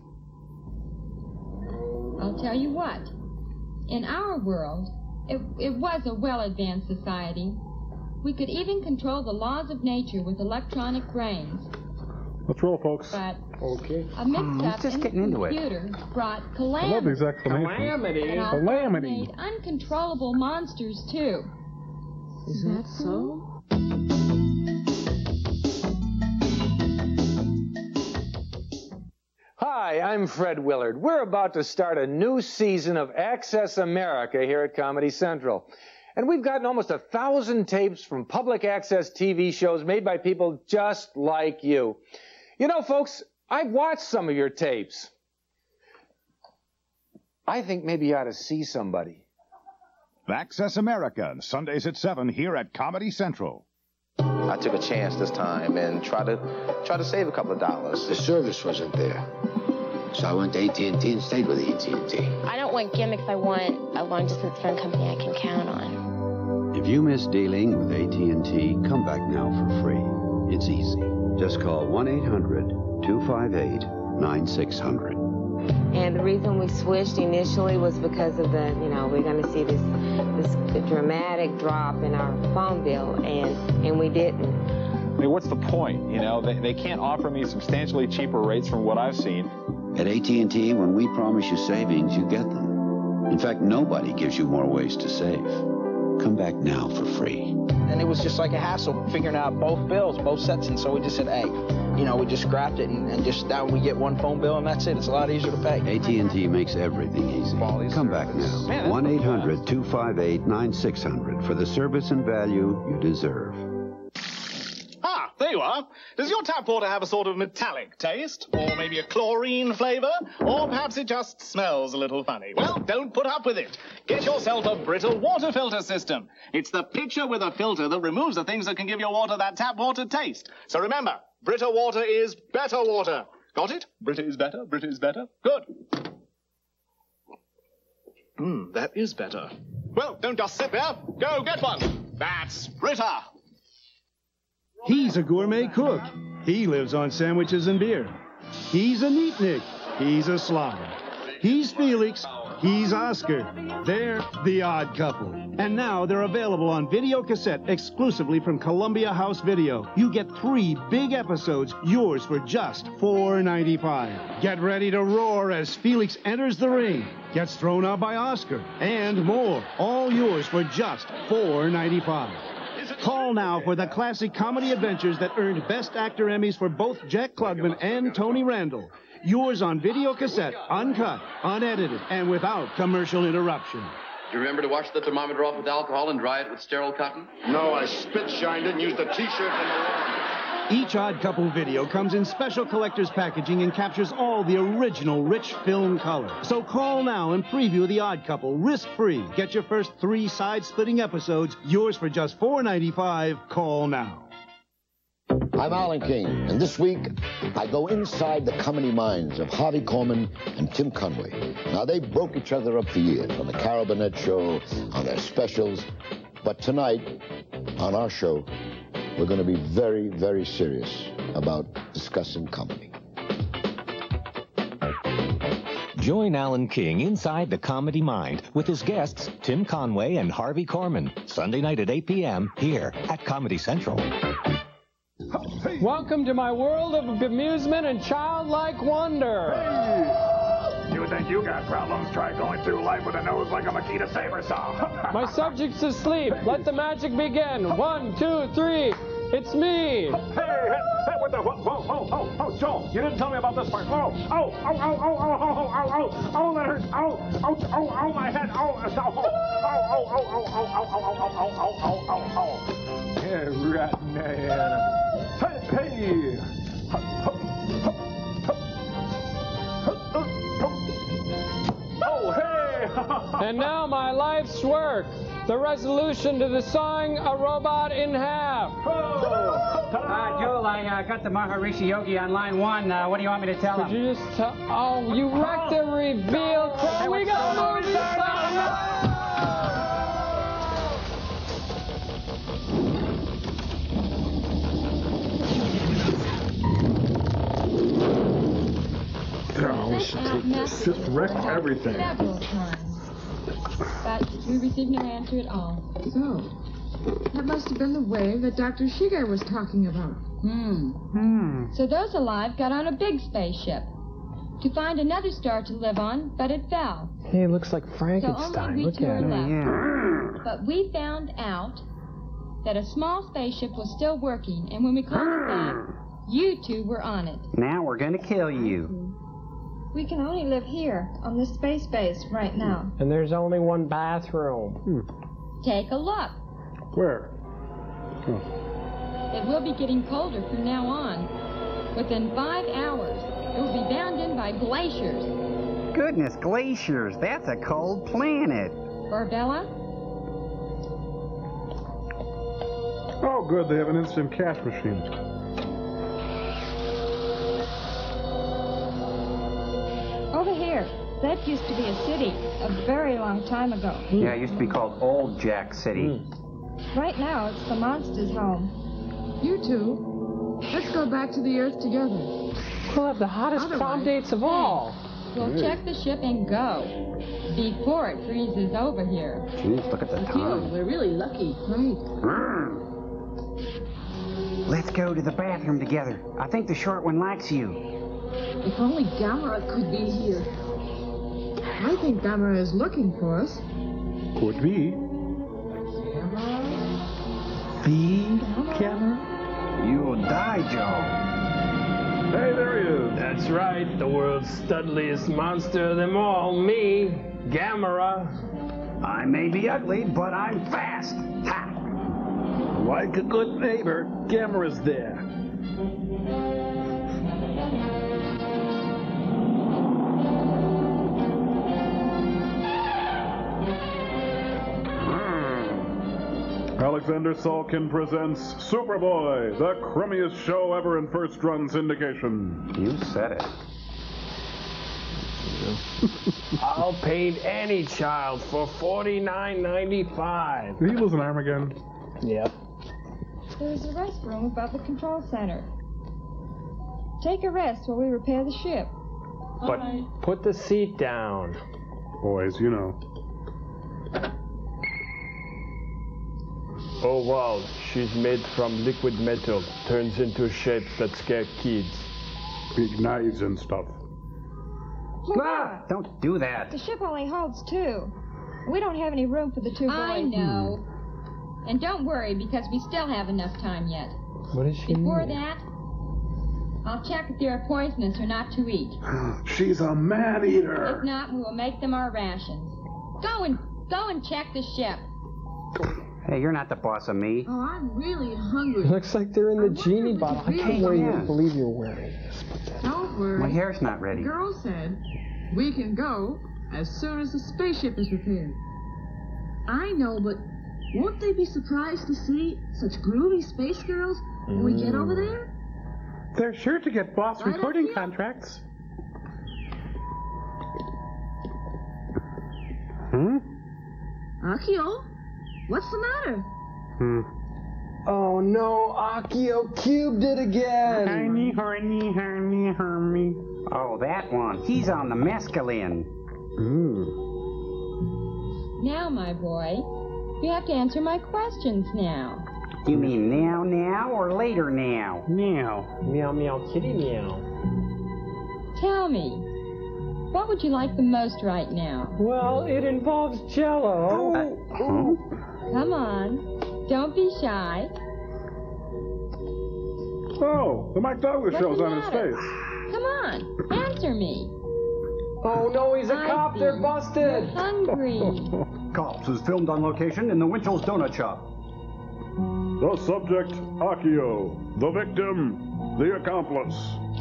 I'll tell you what. In our world, it was a well-advanced society. We could even control the laws of nature with electronic brains. Let's roll, folks. But a mix-up in the computer brought calamity. I love these exclamations. And also Calamity. made uncontrollable monsters, too. Is that so? Hi, I'm Fred Willard. We're about to start a new season of Access America here at Comedy Central. And we've gotten almost 1,000 tapes from public access TV shows made by people just like you. You know, folks, I've watched some of your tapes. I think maybe you ought to see somebody. Access America, Sundays at 7 here at Comedy Central. I took a chance this time and tried to save a couple of dollars. The service wasn't there. So I went to AT&T and stayed with AT&T. I don't want gimmicks. I want a long-distance phone company I can count on. If you miss dealing with AT&T, come back now for free. It's easy. Just call 1-800-258-9600. And the reason we switched initially was because of the, we're going to see this dramatic drop in our phone bill, and we didn't. I mean, what's the point? They can't offer me substantially cheaper rates from what I've seen. At AT&T, when we promise you savings, you get them. In fact, nobody gives you more ways to save. Come back now for free. And it was just like a hassle figuring out both bills, both sets, and so we just said, hey, we just scrapped it and just now we get one phone bill and that's it. It's a lot easier to pay. AT&T makes everything easy. Come back now. 1-800-258-9600 for the service and value you deserve. Ah, there you are. Does your tap water have a sort of metallic taste? Or maybe a chlorine flavor? Or perhaps it just smells a little funny? Well, don't put up with it. Get yourself a brittle water filter system. It's the pitcher with a filter that removes the things that can give your water that tap water taste. So remember, Brita water is better water. Got it? Brita is better, Brita is better. Good. That is better. Well, don't just sit there. Go get one. That's Brita. He's a gourmet cook. He lives on sandwiches and beer. He's a neatnik. He's a slobber. He's Felix. He's Oscar. They're The Odd Couple. And now they're available on video cassette exclusively from Columbia House Video. You get 3 big episodes, yours for just $4.95. Get ready to roar as Felix enters the ring, gets thrown out by Oscar, and more. All yours for just $4.95. Call now for the classic comedy adventures that earned Best Actor Emmys for both Jack Klugman and Tony Randall. Yours on video cassette, uncut, unedited, and without commercial interruption. Do you remember to wash the thermometer off with alcohol and dry it with sterile cotton? No, I spit shined it and used a T-shirt from the wall. Each Odd Couple video comes in special collector's packaging and captures all the original rich film color. So call now and preview The Odd Couple risk-free. Get your first 3 side-splitting episodes, yours for just $4.95. Call now. I'm Alan King, and this week I go inside the comedy minds of Harvey Korman and Tim Conway. Now, they broke each other up for years on the Carol Burnett Show, on their specials. But tonight, on our show, we're going to be very, very serious about discussing comedy. Join Alan King inside the comedy mind with his guests Tim Conway and Harvey Korman, Sunday night at 8 p.m. here at Comedy Central. Welcome to my world of amusement and childlike wonder. Hey. You think you got problems? Try going through life with a nose like a Makita saber saw. My subject's asleep. Let the magic begin. 1, 2, 3. It's me. Hey, what the? Oh, Joel, you didn't tell me about this part. Oh, that hurts. Oh, my head. Yeah, rotten man. Hey. Oh, hey. And now my life's work. The resolution to the song A Robot in Half. Joel, I got the Maharishi Yogi on line 1. What do you want me to tell him? Could you just tell? Oh, you wrecked the reveal. Hey, we got movie star. Just wrecked everything. Several times. But we received no answer at all. So, that must have been the wave that Dr. Shiger was talking about. So those alive got on a big spaceship to find another star to live on, but it fell. Hey, it looks like Frankenstein. So only we Look two at were him. left. But we found out that a small spaceship was still working, and when we called it back, you two were on it. Now we're going to kill you. We can only live here, on this space base, right now. And there's only one bathroom. Take a look. Where? It will be getting colder from now on. Within 5 hours, it will be bound in by glaciers. Goodness, glaciers. That's a cold planet. Barbella? Oh, good. They have an instant cash machine. Over here. That used to be a city a very long time ago. Yeah, it used to be called Old Jack City. Right now, it's the monster's home. You two, let's go back to the Earth together. We'll have the hottest prom dates of all. We'll check the ship and go before it freezes over here. Jeez, look at the time. We're really lucky. Right. Let's go to the bathroom together. I think the short one likes you. If only Gamera could be here. I think Gamera is looking for us. Could be. The Gamera? You'll die, Joe. Hey, there he is. That's right, the world's studliest monster of them all, me, Gamera. I may be ugly, but I'm fast. Ha! Like a good neighbor, Gamera's there. Alexander Salkin presents Superboy, the crummiest show ever in first-run syndication. You said it. I'll paint any child for $49.95. Did he lose an arm again? Yep. There's a restroom above the control center. Take a rest while we repair the ship. But put the seat down. boys, you know. Oh wow, she's made from liquid metal. Turns into shapes that scare kids. Big knives and stuff. Ah, don't do that. The ship only holds 2. We don't have any room for the 2 boys. I know. And don't worry, because we still have enough time yet. What is she Before mean? that, I'll check if they are poisonous or not to eat. She's a man-eater. If not, we will make them our rations. Go and check the ship. Hey, you're not the boss of me. Oh, I'm really hungry. Looks like they're in the genie bottle. I can't believe you're wearing this. Don't worry. My hair's not ready. The girl said we can go as soon as the spaceship is repaired. I know, but won't they be surprised to see such groovy space girls when we get over there? They're sure to get boss recording contracts. Akio, what's the matter? Oh no, Akio cubed it again! Horny. Oh, that one. He's on the mescaline. Now, my boy, you have to answer my questions now. You mean now, or later now? Now. Meow, meow, kitty meow. Tell me, what would you like the most right now? Well, it involves Jell-O. Come on, don't be shy. Oh, the Mike Douglas show's on his face. Come on, answer me. Oh no, he's a cop. They're busted. You're hungry. Cops is filmed on location in the Winchell's Donut Shop. The subject, Akio. The victim, the accomplice.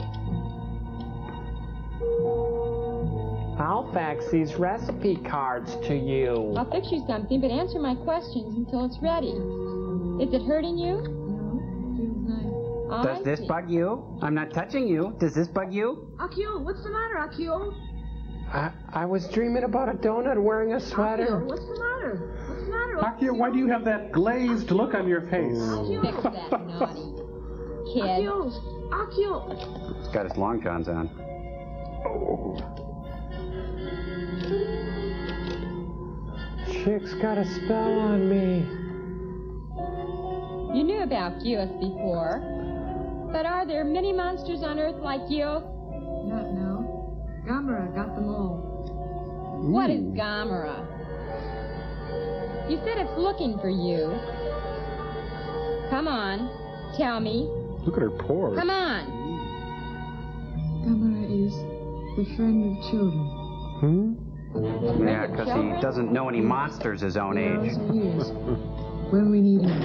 I'll fax these recipe cards to you. I'll fix you something, but answer my questions until it's ready. Is it hurting you? No, feels nice. Does this bug you? I'm not touching you. Does this bug you? Akio, what's the matter, Akio? I was dreaming about a donut wearing a sweater. Akio, what's the matter? What's the matter, Akio, why do you have that glazed look on your face? Fix that, naughty kid. Akio. He's got his long johns on. Oh. Chick's got a spell on me. You knew about Geos before, but are there many monsters on Earth like Geos? Not now. Gamera got them all. What is Gamera? You said it's looking for you. Come on, tell me. Look at her pores. Come on. Gamera is the friend of children. Yeah, because he doesn't know any monsters his own age. He is. When we need him.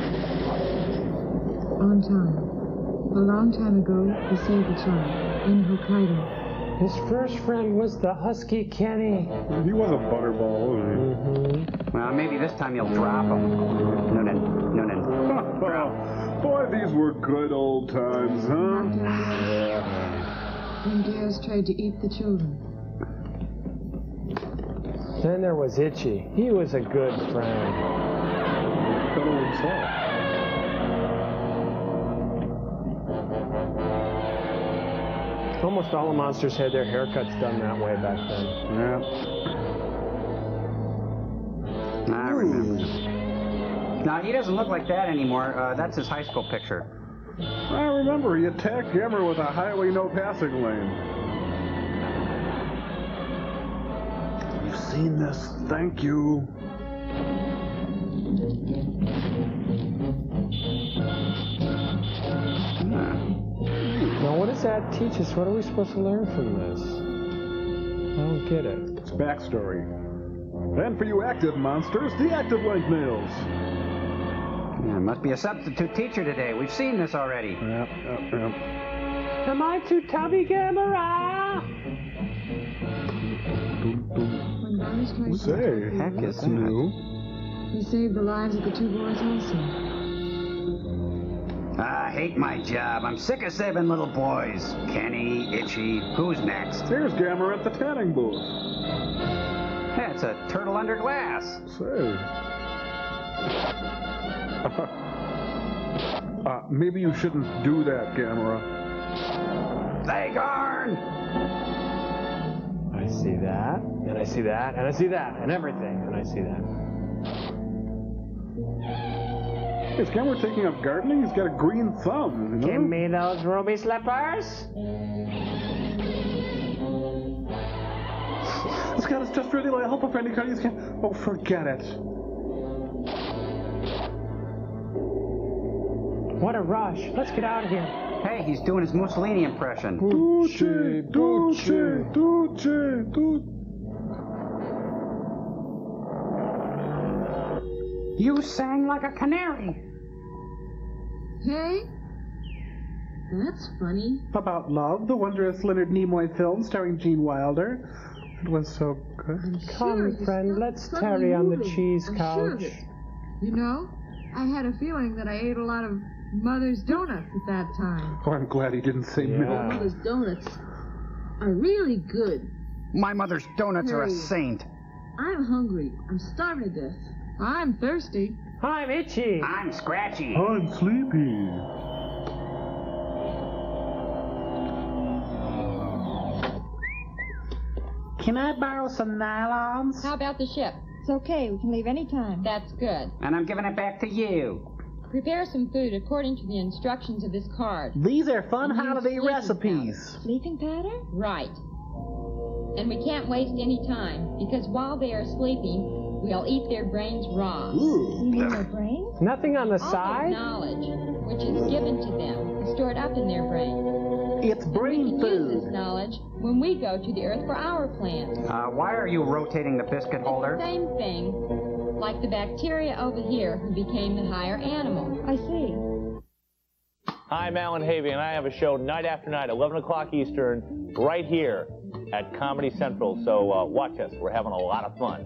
On time. A long time ago, he saved a child in Hokkaido. His first friend was the husky Kenny. He was a butterball, wasn't he? Well, maybe this time you'll drop him. Noonan. Boy, these were good old times, huh? When Geos tried to eat the children. Then there was Itchy. He was a good friend. Fellow himself. Almost all the monsters had their haircuts done that way back then. Yeah. I remember. Now, he doesn't look like that anymore. That's his high school picture. I remember he attacked Gamera with a highway no passing lane. You've seen this. Thank you. Now, what does that teach us? What are we supposed to learn from this? I don't get it. It's backstory. And for you active monsters, the active link nails. Yeah, must be a substitute teacher today. We've seen this already. Yep. Am I too tubby, Gamera? When Virus tried to Say, heck is that? New. he saved the lives of the 2 boys also. I hate my job. I'm sick of saving little boys. Kenny, Itchy. Who's next? Here's Gamera at the tanning booth. Yeah, it's a turtle under glass. Say. Maybe you shouldn't do that, Gamera. Hey, Garn! I see that, and I see that, and I see that, and everything, and I see that. Is Gamera taking up gardening? He's got a green thumb. You know? Give me those ruby slippers. This guy is just ready to help a friend. Oh, forget it. What a rush. Let's get out of here. Hey, he's doing his Mussolini impression. Duce, Duce, Duce, Duce. You sang like a canary. Hey? That's funny. About Love, the wondrous Leonard Nimoy film starring Gene Wilder. It was so good. Come, friend, let's tarry on the cheese couch. Sure. You know, I had a feeling that I ate a lot of Mother's donuts at that time. Oh, I'm glad he didn't say milk. Mother's donuts are really good. My mother's donuts are a saint. I'm hungry. I'm starving to death. I'm thirsty. I'm itchy. I'm scratchy. I'm sleepy. Can I borrow some nylons? How about the ship? It's okay. We can leave any time. That's good. And I'm giving it back to you. Prepare some food according to the instructions of this card. These are fun holiday recipes. Sleeping powder? Right. And we can't waste any time, because while they are sleeping, we'll eat their brains raw. You mean their brains? Nothing on the All side? their knowledge, which is given to them, is stored up in their brain. It's brain We can food. use this knowledge when we go to the Earth for our plans. Why are you rotating the biscuit holder? Same thing, like the bacteria over here who became the higher animal. I see. Hi, I'm Alan Havey, and I have a show night after night, 11 o'clock Eastern, right here at Comedy Central. So watch us. We're having a lot of fun.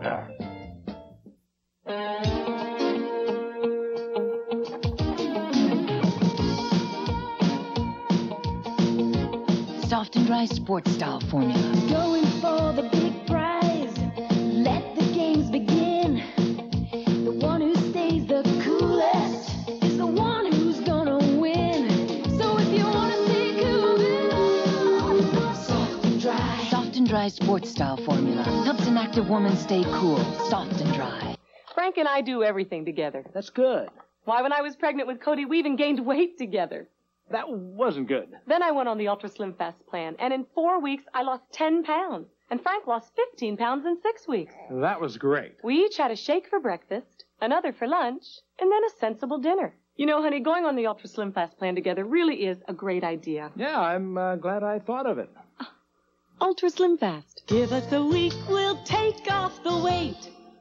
Soft and dry sports style formula. Going for the big prize. Let the games begin. The one who stays the coolest is the one who's gonna win. So if you wanna stay cool, soft and dry. Soft and dry sports style formula helps an active woman stay cool. Soft and dry. Frank and I do everything together. That's good. Why, when I was pregnant with Cody, we even gained weight together. That wasn't good. Then I went on the Ultra Slim Fast plan, and in 4 weeks, I lost 10 pounds. And Frank lost 15 pounds in 6 weeks. That was great. We each had a shake for breakfast, another for lunch, and then a sensible dinner. You know, honey, going on the Ultra Slim Fast plan together really is a great idea. Yeah, I'm glad I thought of it. Ultra Slim Fast. Give us a week, we'll take off the weight.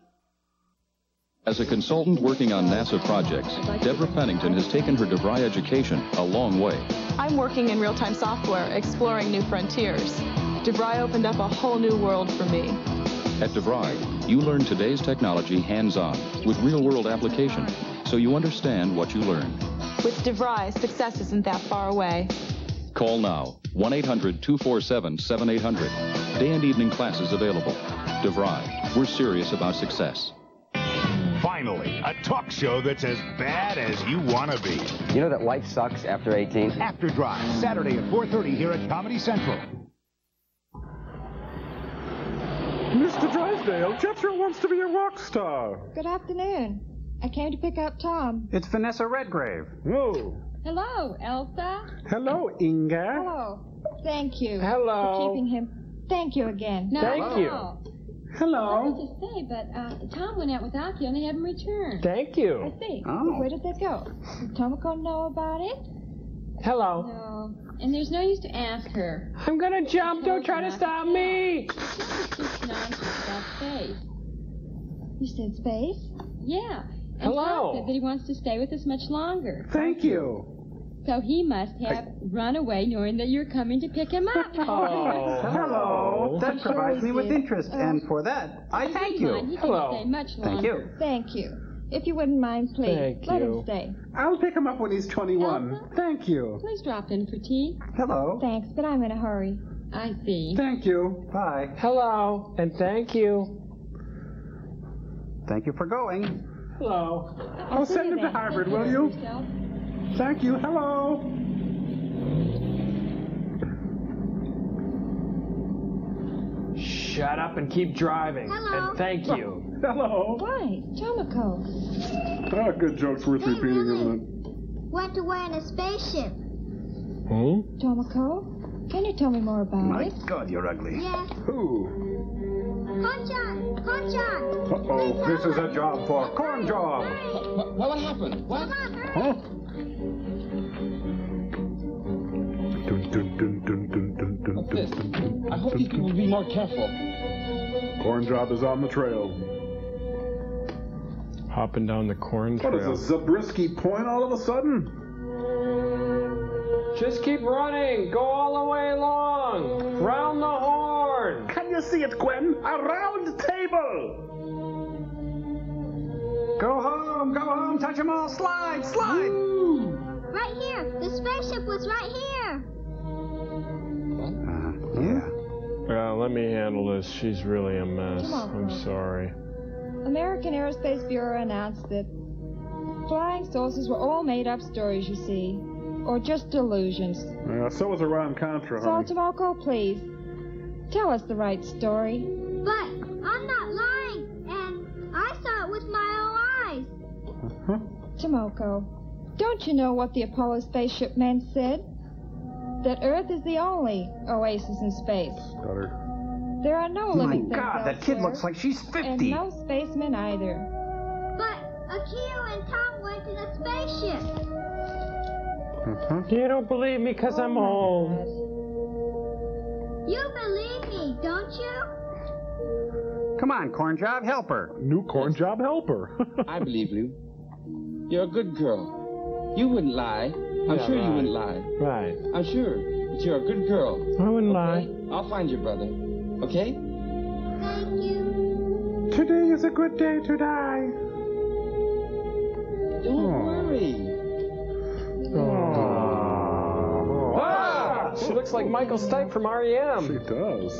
As a consultant working on NASA projects, Deborah Pennington has taken her DeVry education a long way. I'm working in real-time software, exploring new frontiers. DeVry opened up a whole new world for me. At DeVry, you learn today's technology hands-on with real-world application, so you understand what you learn. With DeVry, success isn't that far away. Call now, 1-800-247-7800. Day and evening classes available. DeVry, we're serious about success. Finally, a talk show that's as bad as you want to be. You know that life sucks after 18? After Drive, Saturday at 4:30 here at Comedy Central. Mr. Drysdale, Jethro wants to be a rock star. Good afternoon. I came to pick up Tom. It's Vanessa Redgrave. Whoa. Hello, Elsa. Hello, Inga. Hello. Thank you. Hello. For keeping him. Thank you again. No, Thank you. Hello. Nothing to say, but Tom went out without you and they haven't returned. Thank you. I see. Oh. Where did they go? Did Tomoko know about it? Hello. No, and there's no use to ask her. I'm gonna jump. Don't try to stop me. She's nonsense about space. You said space? Yeah. And Hello. Tom said that he wants to stay with us much longer. Thank you. So he must have run away knowing that you're coming to pick him up. Oh. Hello. That provides me with interest, and for that, I thank He you. can stay much longer. Thank you. Thank you. If you wouldn't mind, please, Thank let you. him stay. I'll pick him up when he's 21. Elsa? Thank you. Please drop in for tea. Hello. Thanks, but I'm in a hurry. I see. Thank you. Bye. Hello. And thank you. Thank you for going. Hello. I'll send him to Harvard, will you? Thank you. Hello. shut up and keep driving. Hello. And thank you. Hello. Why, Tomoko? Ah, good joke's worth repeating, isn't it? Went away in a spaceship. Tomoko, can you tell me more about My it? God, you're ugly. Yes. Who? Konchan! Konchan! Uh-oh, this is a job for Corn Job. What happened? What? Come on, hurry. Huh? Dun, dun, dun, dun, dun, dun, dun, What's this? dun, dun, I hope these people will be more careful. Corn Job is on the trail. Hopping down the corn trail. What is this, Zabriskie Point all of a sudden? Just keep running. Go all the way along. Round the horn. Can you see it, Gwen? A round table! Go home, touch them all, slide, slide! Ooh. Right here. The spaceship was right here. Yeah. Let me handle this. She's really a mess. Come on, I'm Carl. sorry. American Aerospace Bureau announced that flying saucers were all made-up stories, you see. Or just delusions. Yeah, so was Iran-Contra, So, honey. Tomoko, please, tell us the right story. But I'm not lying, and I saw it with my own eyes. Tomoko, don't you know what the Apollo spaceship men said? That Earth is the only oasis in space. Stutter. There are no My living things God, that kid elsewhere, looks like she's 50. And no spacemen either. But Akio and Tom went in a spaceship. You don't believe me because I'm old. You believe me, don't you? Come on, Corn Job, help her. New Corn Job helper. I believe you. You're a good girl. You wouldn't lie. I'm sure you wouldn't lie. Right. I'm sure. But you're a good girl. I wouldn't lie. I'll find your brother. Okay? Thank you. Today is a good day to die. Don't worry. Ah! She looks like Michael Stipe from REM. She does.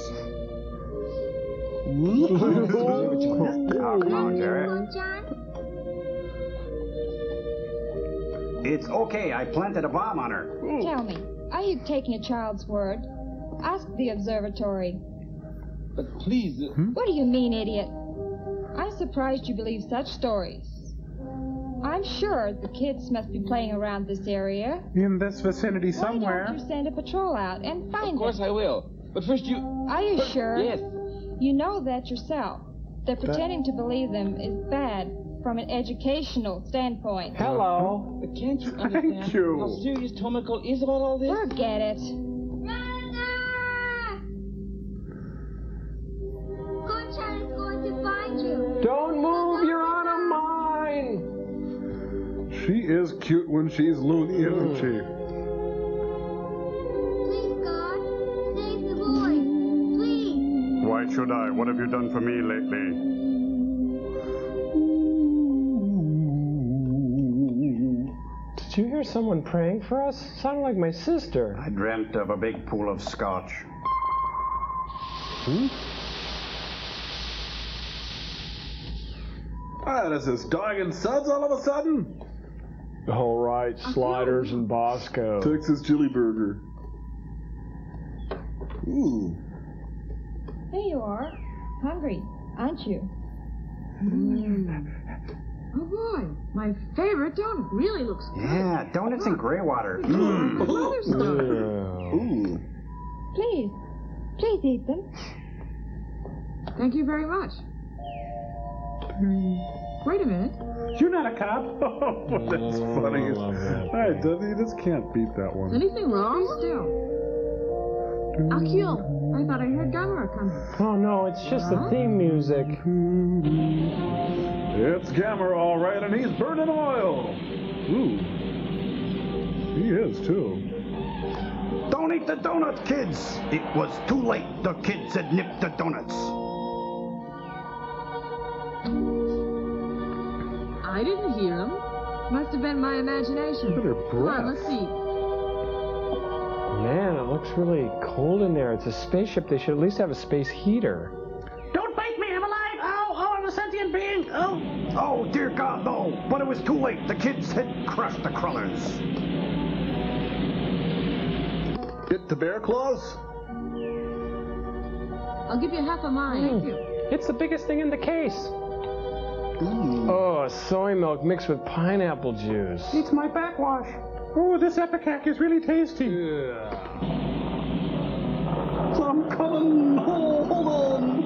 Oh, come on, Jerry. John? It's okay, I planted a bomb on her. Tell me, are you taking a child's word? Ask the observatory. But please... What do you mean, idiot? I'm surprised you believe such stories. I'm sure the kids must be playing around this area. In this vicinity somewhere. Why don't you send a patrol out and find them? Of course I will. But first you... Are you sure? Yes. You know that yourself. That pretending to believe them is bad from an educational standpoint. Hello. But can't you understand how serious Tomoko is about all this? Forget it. Konchan is going to find you. Don't move, you're on a mine. She is cute when she's loony, isn't she? Please, God, save the boy. Please. Why should I? What have you done for me lately? Did you hear someone praying for us? Sounded like my sister. I dreamt of a big pool of scotch. What is this, Dog and Suds all of a sudden? All right, Sliders and Bosco. Texas Chili Burger. Ooh. There you are. Hungry, aren't you? Oh boy, my favorite donut really looks good. Yeah, donuts and gray water. Mother's donut. Ooh. Please eat them. Thank you very much. Wait a minute. You're not a cop? Oh, that's funny. All right, you just can't beat that Is one. anything wrong? Stay still. Akio, I thought I heard Gamera coming. Oh no, it's just the theme music. It's Gamera, all right, and he's burning oil. Ooh. He is, too. Don't eat the donuts, kids. It was too late. The kids had nipped the donuts. I didn't hear him. Must have been my imagination. Look at her Come on, breath. let's see. Man, it looks really cold in there. It's a spaceship. They should at least have a space heater. Don't bite me, I'm alive. Oh, I'm a sentient being. Oh, dear God, no. But it was too late. The kids had crushed the crullers. Bit the bear claws? I'll give you half of mine. Thank you. It's the biggest thing in the case. Oh, soy milk mixed with pineapple juice. It's my backwash. Oh, this Epicac is really tasty. I'm coming. Oh, hold on.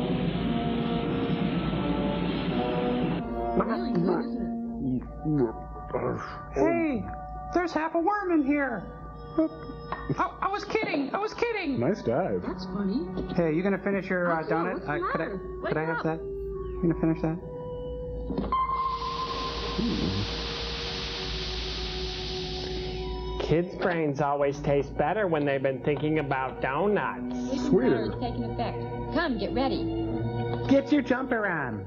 Really good, isn't it? Hey, there's half a worm in here. I was kidding. Nice dive. That's funny. Hey, are you going to finish your donut? What's the matter? Could I have that? You going to finish that? Kids' brains always taste better when they've been thinking about donuts. Sweeter. Is taking effect. Come, get ready. Get your jumper on.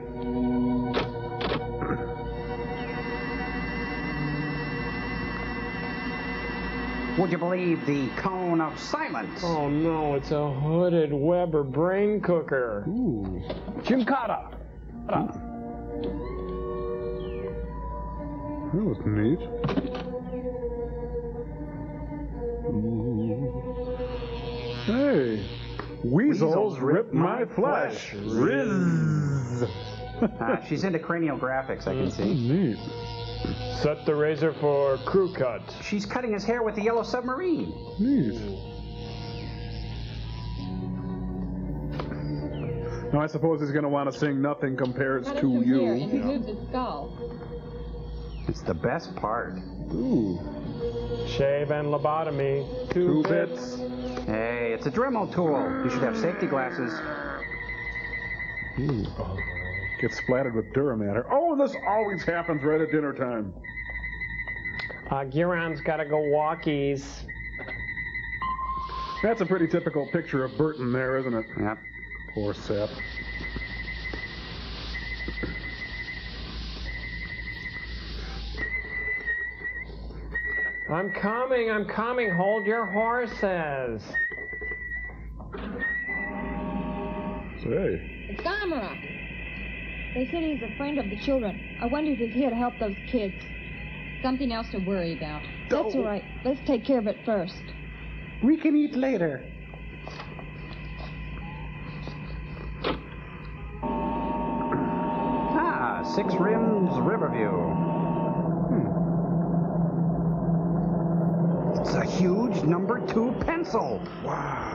Would you believe the cone of silence? Oh no, it's a hooded Weber brain cooker. Ooh. Gymkata. That was neat. Hey, weasels rip my flesh. Riz. She's into cranial graphics, I can see. Neat. Set the razor for crew cut. She's cutting his hair with the yellow submarine. Neat. Now I suppose he's going to want to sing "Nothing Compares Cut it to from You." here and remove the skull. It's the best part. Ooh. Shave and lobotomy. Two bits. Hey, it's a Dremel tool. You should have safety glasses. Ooh. Gets splattered with Duramatter. Oh, this always happens right at dinner time. Guiron's got to go walkies. That's a pretty typical picture of Burton there, isn't it? Yep. Poor sap. I'm coming. Hold your horses. Say. It's Gamera. They said he's a friend of the children. I wonder if he's here to help those kids. Something else to worry about. That's all right. Let's take care of it first. We can eat later. Six Rims Riverview. It's a huge #2 pencil. Wow.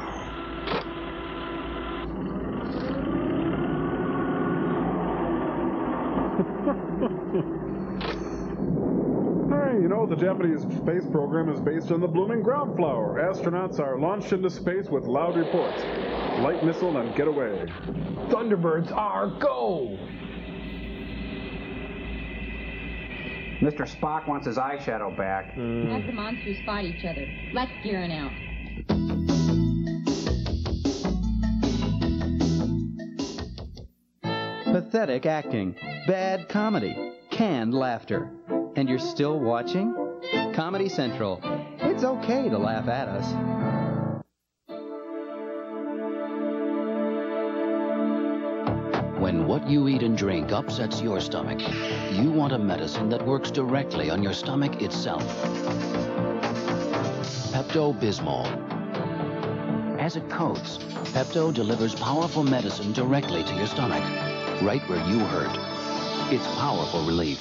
Hey, you know, the Japanese space program is based on the blooming ground flower. Astronauts are launched into space with loud reports. Light missile and get away. Thunderbirds are go! Mr. Spock wants his eyeshadow back. Have the monsters fight each other. Let's Guiron out. Pathetic acting, bad comedy, canned laughter. And you're still watching? Comedy Central. It's okay to laugh at us. When what you eat and drink upsets your stomach, you want a medicine that works directly on your stomach itself. Pepto-Bismol. As it coats, Pepto delivers powerful medicine directly to your stomach, right where you hurt. It's powerful relief.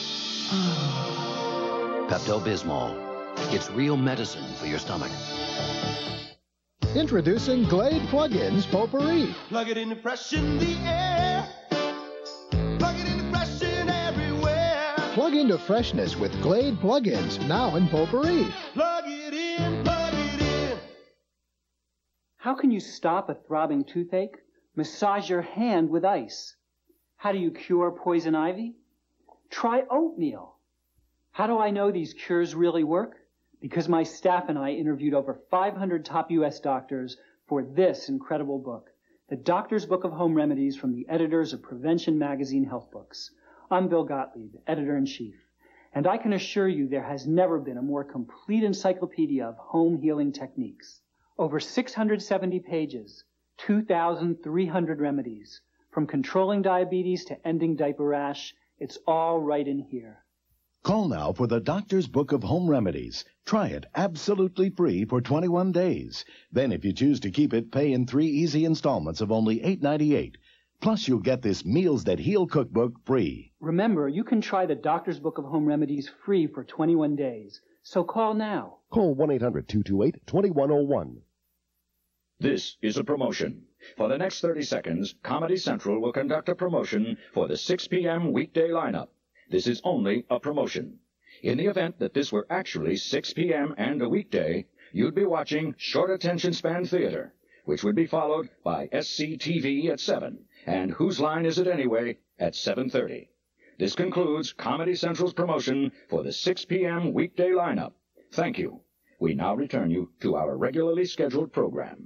Pepto-Bismol. It's real medicine for your stomach. Introducing Glade Plug-ins Potpourri. Plug it in, fresh in the air. Plug it in, fresh in everywhere. Plug into freshness with Glade Plug-ins, now in Potpourri. Plug it in, plug it in. How can you stop a throbbing toothache? Massage your hand with ice. How do you cure poison ivy? Try oatmeal. How do I know these cures really work? Because my staff and I interviewed over 500 top U.S. doctors for this incredible book, The Doctor's Book of Home Remedies from the editors of Prevention Magazine Health Books. I'm Bill Gottlieb, editor-in-chief, and I can assure you there has never been a more complete encyclopedia of home healing techniques. Over 670 pages, 2,300 remedies, from controlling diabetes to ending diaper rash, it's all right in here. Call now for the Doctor's Book of Home Remedies. Try it absolutely free for 21 days. Then if you choose to keep it, pay in 3 easy installments of only $8.98. Plus, you'll get this Meals That Heal cookbook free. Remember, you can try the Doctor's Book of Home Remedies free for 21 days. So call now. Call 1-800-228-2101. This is a promotion. For the next 30 seconds, Comedy Central will conduct a promotion for the 6 p.m. weekday lineup. This is only a promotion. In the event that this were actually 6 p.m. and a weekday, you'd be watching Short Attention Span Theater, which would be followed by SCTV at 7, and Whose Line Is It Anyway at 7:30. This concludes Comedy Central's promotion for the 6 p.m. weekday lineup. Thank you. We now return you to our regularly scheduled program.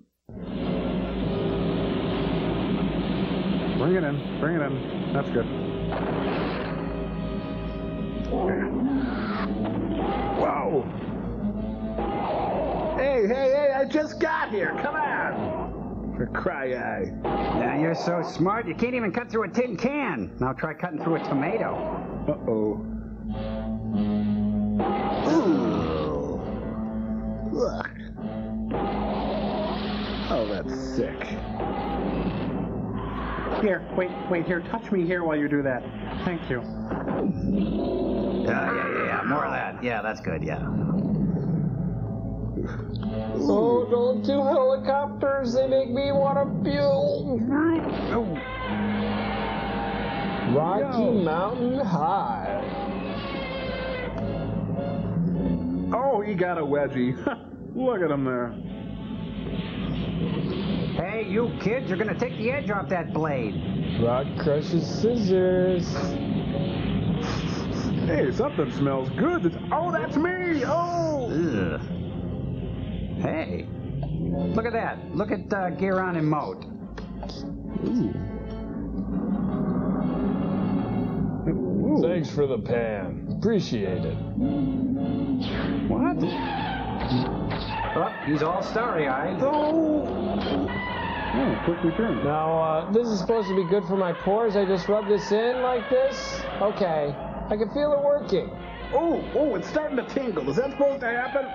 Bring it in. Bring it in. That's good. Whoa! Hey, I just got here. Come on. For cry-eye. Now, you're so smart, you can't even cut through a tin can. Now try cutting through a tomato. Uh-oh. Ugh. Oh, that's sick. Here, wait, here. Touch me here while you do that. Thank you. Yeah. More of that. Yeah, that's good, yeah. Oh, don't do helicopters. They make me want to puke. Rocky Mountain High. Oh, he got a wedgie. Look at him there. Hey, you kids, you're going to take the edge off that blade. Rock crushes scissors. Hey, something smells good. Oh, that's me! Oh! Ugh. Hey, look at that. Look at Guiron and Moat. Ooh. Thanks for the pan. Appreciate it. What? Oh, he's all starry-eyed. Oh, quick return. Now, this is supposed to be good for my pores. I just rub this in like this. Okay. I can feel it working. Oh, it's starting to tingle. Is that supposed to happen?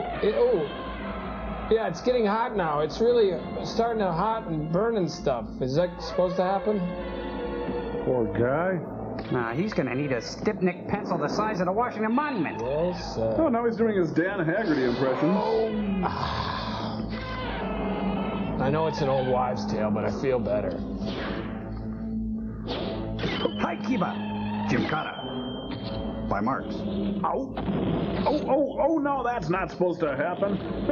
Yeah, it's getting hot now. It's really starting to hot and burning stuff. Is that supposed to happen? Poor guy. Nah, he's gonna need a stiff-necked pencil the size of the Washington Monument. Well said. Oh, now he's doing his Dan Haggerty impression. I know it's an old wives' tale, but I feel better. Hi, Kiba. Gymkhana. By Marx. Oh, no, that's not supposed to happen.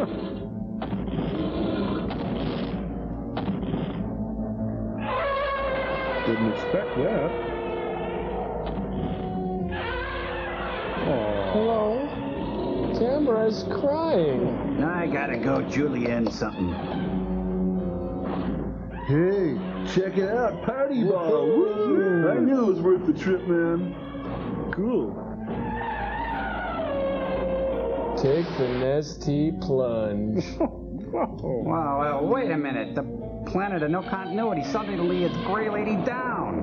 Didn't expect that. Oh. Hello? Tamara's crying. I gotta go Julienne something. Hey, check it out. Party ball. Woo-hoo. I knew it was worth the trip, man. Cool. Take the nasty plunge. Wow, wait a minute. The planet of no continuity suddenly is Gray Lady down.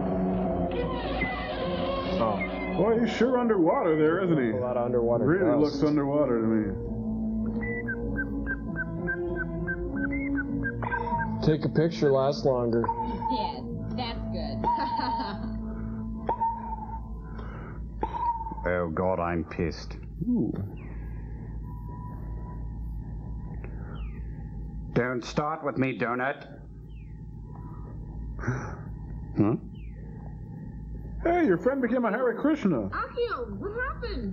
Oh. Boy, he's sure underwater there, isn't he? A lot of underwater really dust. Looks underwater to me. Take a picture lasts longer. Yes, that's good. Oh, God, I'm pissed. Ooh. Don't start with me, Donut. Huh? Hey, your friend became a Hare Krishna. Akio, what happened?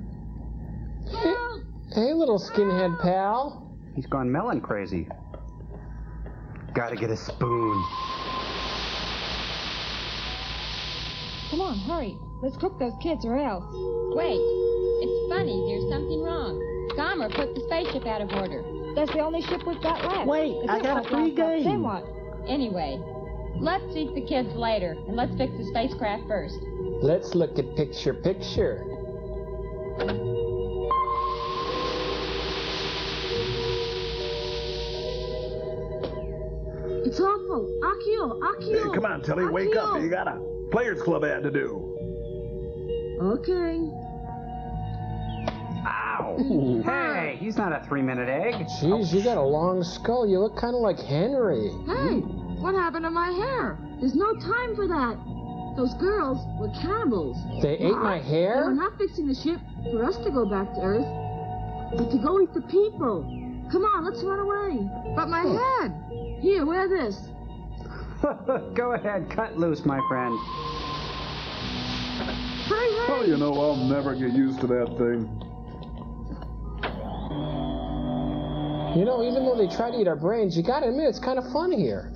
Hey, little skinhead pal. He's gone melon crazy. Gotta get a spoon. Come on, hurry. Let's cook those kids or else. Wait. It's funny. There's something wrong. Gamera put the spaceship out of order. That's the only ship we've got left. Wait, I got a free game. Then what? Anyway, let's eat the kids later, and let's fix the spacecraft first. Let's look at picture. It's awful. Akio. Hey, come on, Telly, wake up. You got a Players Club ad to do. Okay. Hey, he's not a 3-minute egg. Jeez, you got a long skull. You look kind of like Henry. Hey, what happened to my hair? There's no time for that. Those girls were cannibals. They ate my hair? They were not fixing the ship for us to go back to Earth, but to go eat the people. Come on, let's run away. But my head. Here, wear this. Go ahead, cut loose, my friend. Oh, you know, I'll never get used to that thing. You know, even though they try to eat our brains, you gotta admit it's kind of fun here.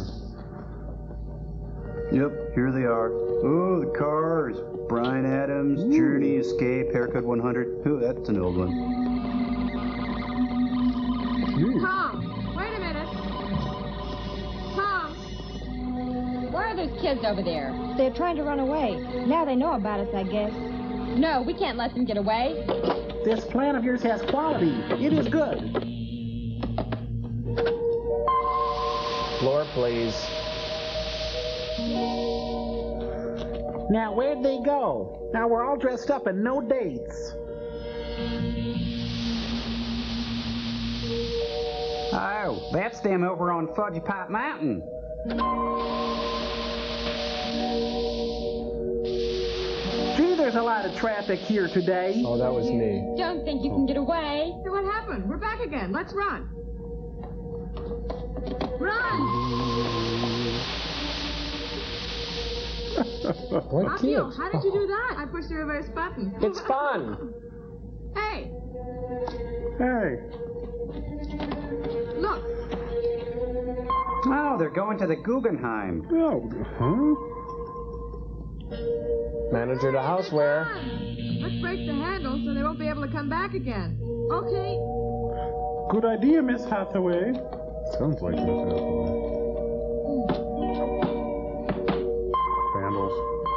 Yep, here they are. Oh, the cars. Bryan Adams, Journey, Escape, Haircut 100. Oh, that's an old one. Tom, wait a minute. Tom, where are those kids over there? They're trying to run away. Now they know about us, I guess. No, we can't let them get away. This plan of yours has quality. It is good. Floor, please. Now, where'd they go? Now we're all dressed up and no dates. Oh, that's them over on Fudgy Pipe Mountain. Gee, there's a lot of traffic here today. Oh, that was me. Don't think you can get away. Hey, what happened? We're back again. Let's run. Run! What Akio, kids? how did you do that? I pushed the reverse button. It's fun. Hey, Hey. look. Oh, they're going to the Guggenheim. Oh, huh? Manager to houseware. Let's break the handle so they won't be able to come back again. Okay. Good idea, Miss Hathaway. Sounds like Miss Hathaway. Vandals.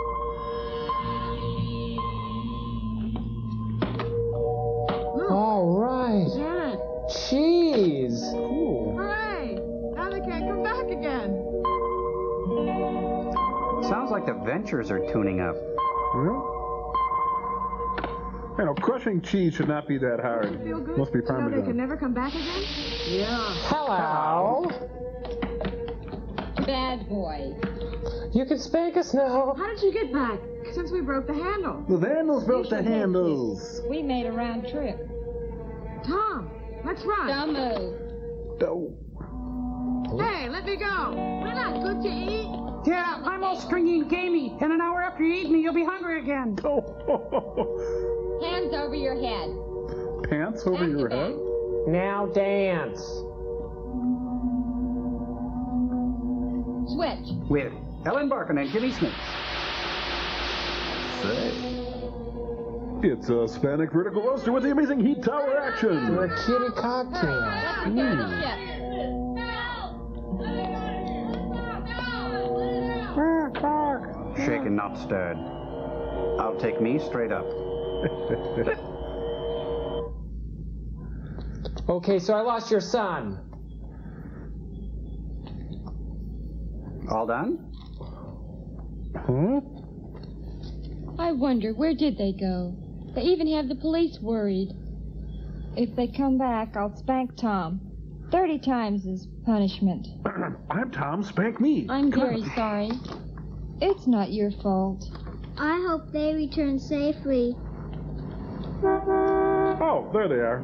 All right. Janet. Cheese. Cool. Hooray! Now they can't come back again. Sounds like the Ventures are tuning up. You know, crushing cheese should not be that hard. Feel good? Must be You know they can Parmesan. never come back again? Yeah. Hello. Bad boy. You can spank us now. How did you get back? Since we broke the handle. The Vandals broke the handles. We made a round trip. Tom, let's run. Don't move. Oh. Hey, let me go. We're not good to eat. Yeah, I'm all stringy and gamey, and an hour after you eat me, you'll be hungry again. Hands over your head. Pants over your head? Now dance. Switch. With Ellen Barkin and Jimmy Smith. Say. It's a Hispanic vertical roaster with the amazing heat tower action. Or a kitty cocktail. Shaken, not stirred. I'll take me straight up. Okay, so I lost your son. All done? Huh? I wonder, where did they go? They even have the police worried. If they come back, I'll spank Tom. 30 times as punishment. I'm Tom, spank me. I'm very sorry. It's not your fault. I hope they return safely. Oh, there they are.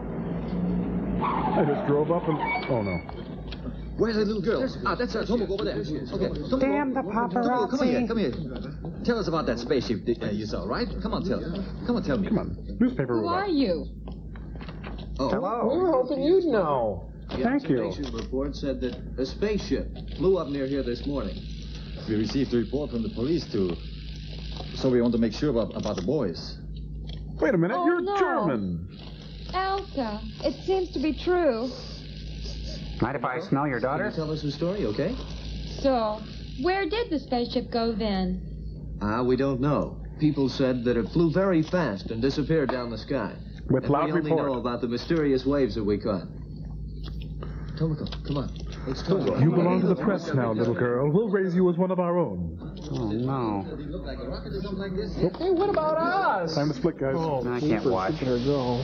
I just drove up and... Oh, no. Where's the little girl? That's her. Tomoko over there. Okay. Tomoko. Damn the paparazzi. Come here. Tell us about that spaceship you saw, right? Come on, tell me. Come on. Newspaper Who are you? Oh. Hello. We were hoping you'd know. Thank you. The observation report said that a spaceship flew up near here this morning. We received a report from the police, too. So we want to make sure about the boys. Wait a minute, Oh, you're no. German. Elsa, it seems to be true. Mind if I smell your daughter? Can you tell us the story, okay? So, where did the spaceship go then? We don't know. People said that it flew very fast and disappeared down the sky. With loud we only report. know about the mysterious waves that we caught. Tomoko, come on. Let's talk. You belong to the press now, little girl. We'll raise you as one of our own. Oh, no. Hey, what about us? Time to split, guys. I can't watch. There we go.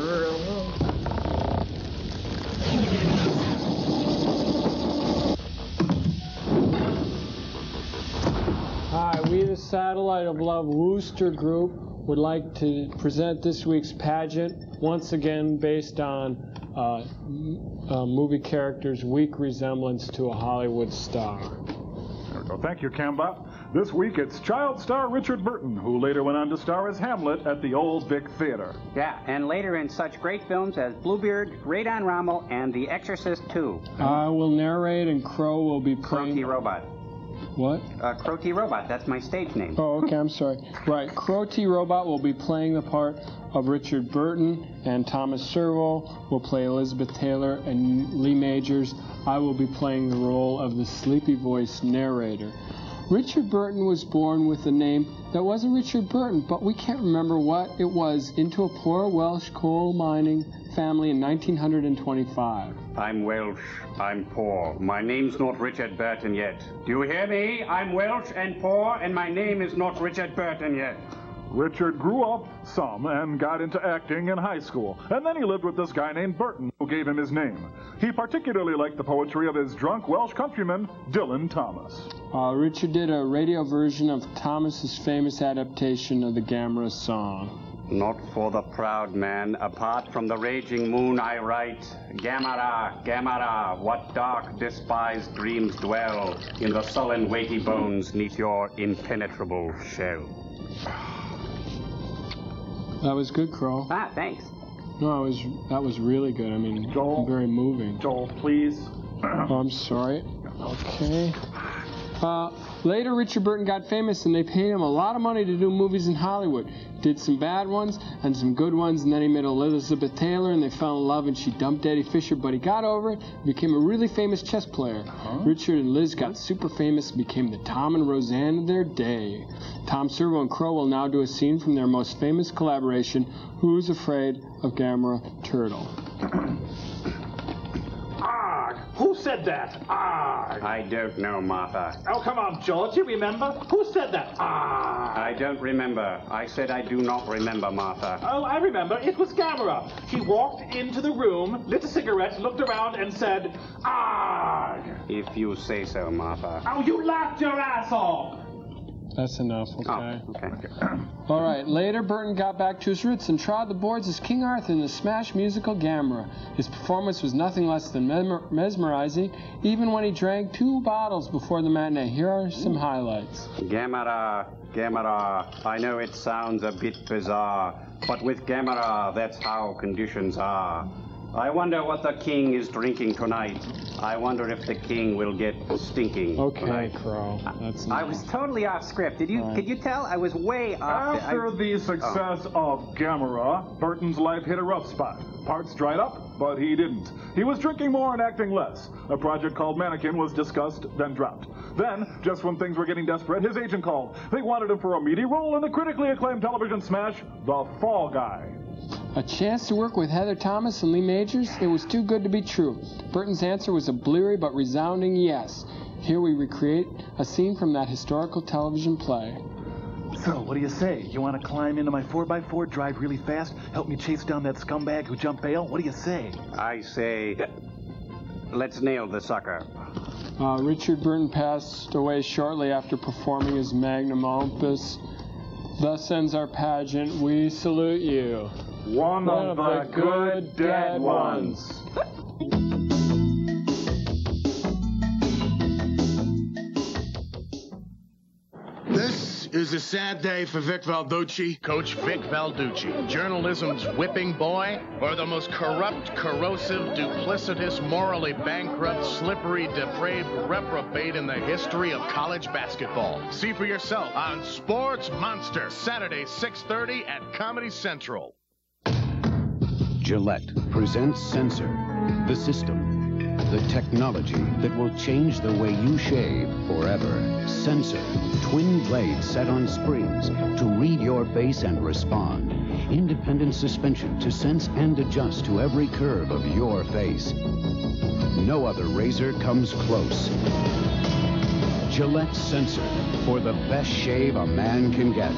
Hi, we the Satellite of Love Wooster Group would like to present this week's pageant, once again based on movie characters' weak resemblance to a Hollywood star. There we go. Thank you, Cambot. This week it's child star Richard Burton, who later went on to star as Hamlet at the Old Vic Theater. Yeah, and later in such great films as Bluebeard, Raid on Rommel, and The Exorcist II. I will narrate, and Crow will be playing... Crow T. Robot. What? Crow T. Robot, that's my stage name. Oh, okay, I'm sorry. Right, Crow T. Robot will be playing the part of Richard Burton, and Thomas Servo will play Elizabeth Taylor, and Lee Majors. I will be playing the role of the sleepy voice narrator. Richard Burton was born with a name that wasn't Richard Burton, but we can't remember what it was, into a poor Welsh coal mining family in 1925. I'm Welsh. I'm poor. My name's not Richard Burton yet. Do you hear me? I'm Welsh and poor, and my name is not Richard Burton yet. Richard grew up some and got into acting in high school, and then he lived with this guy named Burton, who gave him his name. He particularly liked the poetry of his drunk Welsh countryman, Dylan Thomas. Richard did a radio version of Thomas's famous adaptation of the Gamera song. Not for the proud man, apart from the raging moon I write, Gamera, Gamera, what dark despised dreams dwell in the sullen weighty bones neath your impenetrable shell. That was good, Crow. Ah, thanks. No, that was really good. I mean, Joel, very moving. Joel, please. Oh, I'm sorry. Okay. Later, Richard Burton got famous, and they paid him a lot of money to do movies in Hollywood. Did some bad ones and some good ones, and then he met Elizabeth Taylor, and they fell in love, and she dumped Eddie Fisher, but he got over it and became a really famous chess player. Richard and Liz got super famous and became the Tom and Roseanne of their day. Tom Servo and Crow will now do a scene from their most famous collaboration, Who's Afraid of Gamera Turtle? Who said that? I don't know, Martha. Oh, come on, George, you remember? Who said that? I don't remember. I said I do not remember, Martha. Oh, I remember. It was Gamera. He walked into the room, lit a cigarette, looked around, and said, "Arg!" If you say so, Martha. Oh, you laughed your ass off! That's enough, okay? Oh, okay. All right, later Burton got back to his roots and trod the boards as King Arthur in the smash musical Gamera. His performance was nothing less than mesmerizing, even when he drank 2 bottles before the matinee. Here are some highlights. Gamera, Gamera, I know it sounds a bit bizarre, but with Gamera, that's how conditions are. I wonder what the king is drinking tonight. I wonder if the king will get stinking tonight. Crow. That's I was totally off script. Could you tell? I was way off. After the success of Gamera, Burton's life hit a rough spot. Parts dried up, but he didn't. He was drinking more and acting less. A project called Mannequin was discussed, then dropped. Then, just when things were getting desperate, his agent called. They wanted him for a meaty role in the critically acclaimed television smash, The Fall Guy. A chance to work with Heather Thomas and Lee Majors? It was too good to be true. Burton's answer was a bleary but resounding yes. Here we recreate a scene from that historical television play. So, what do you say? You want to climb into my 4x4, drive really fast, help me chase down that scumbag who jumped bail? What do you say? I say, let's nail the sucker. Richard Burton passed away shortly after performing his magnum opus. Thus ends our pageant. We salute you. One of the good dead ones. This is a sad day for Vic Valducci. Coach Vic Valducci, journalism's whipping boy, or the most corrupt, corrosive, duplicitous, morally bankrupt, slippery, depraved reprobate in the history of college basketball. See for yourself on Sports Monster, Saturday, 6:30 at Comedy Central. Gillette presents Sensor, the system, the technology that will change the way you shave forever. Sensor, twin blades set on springs to read your face and respond. Independent suspension to sense and adjust to every curve of your face. No other razor comes close. Gillette Sensor for the best shave a man can get.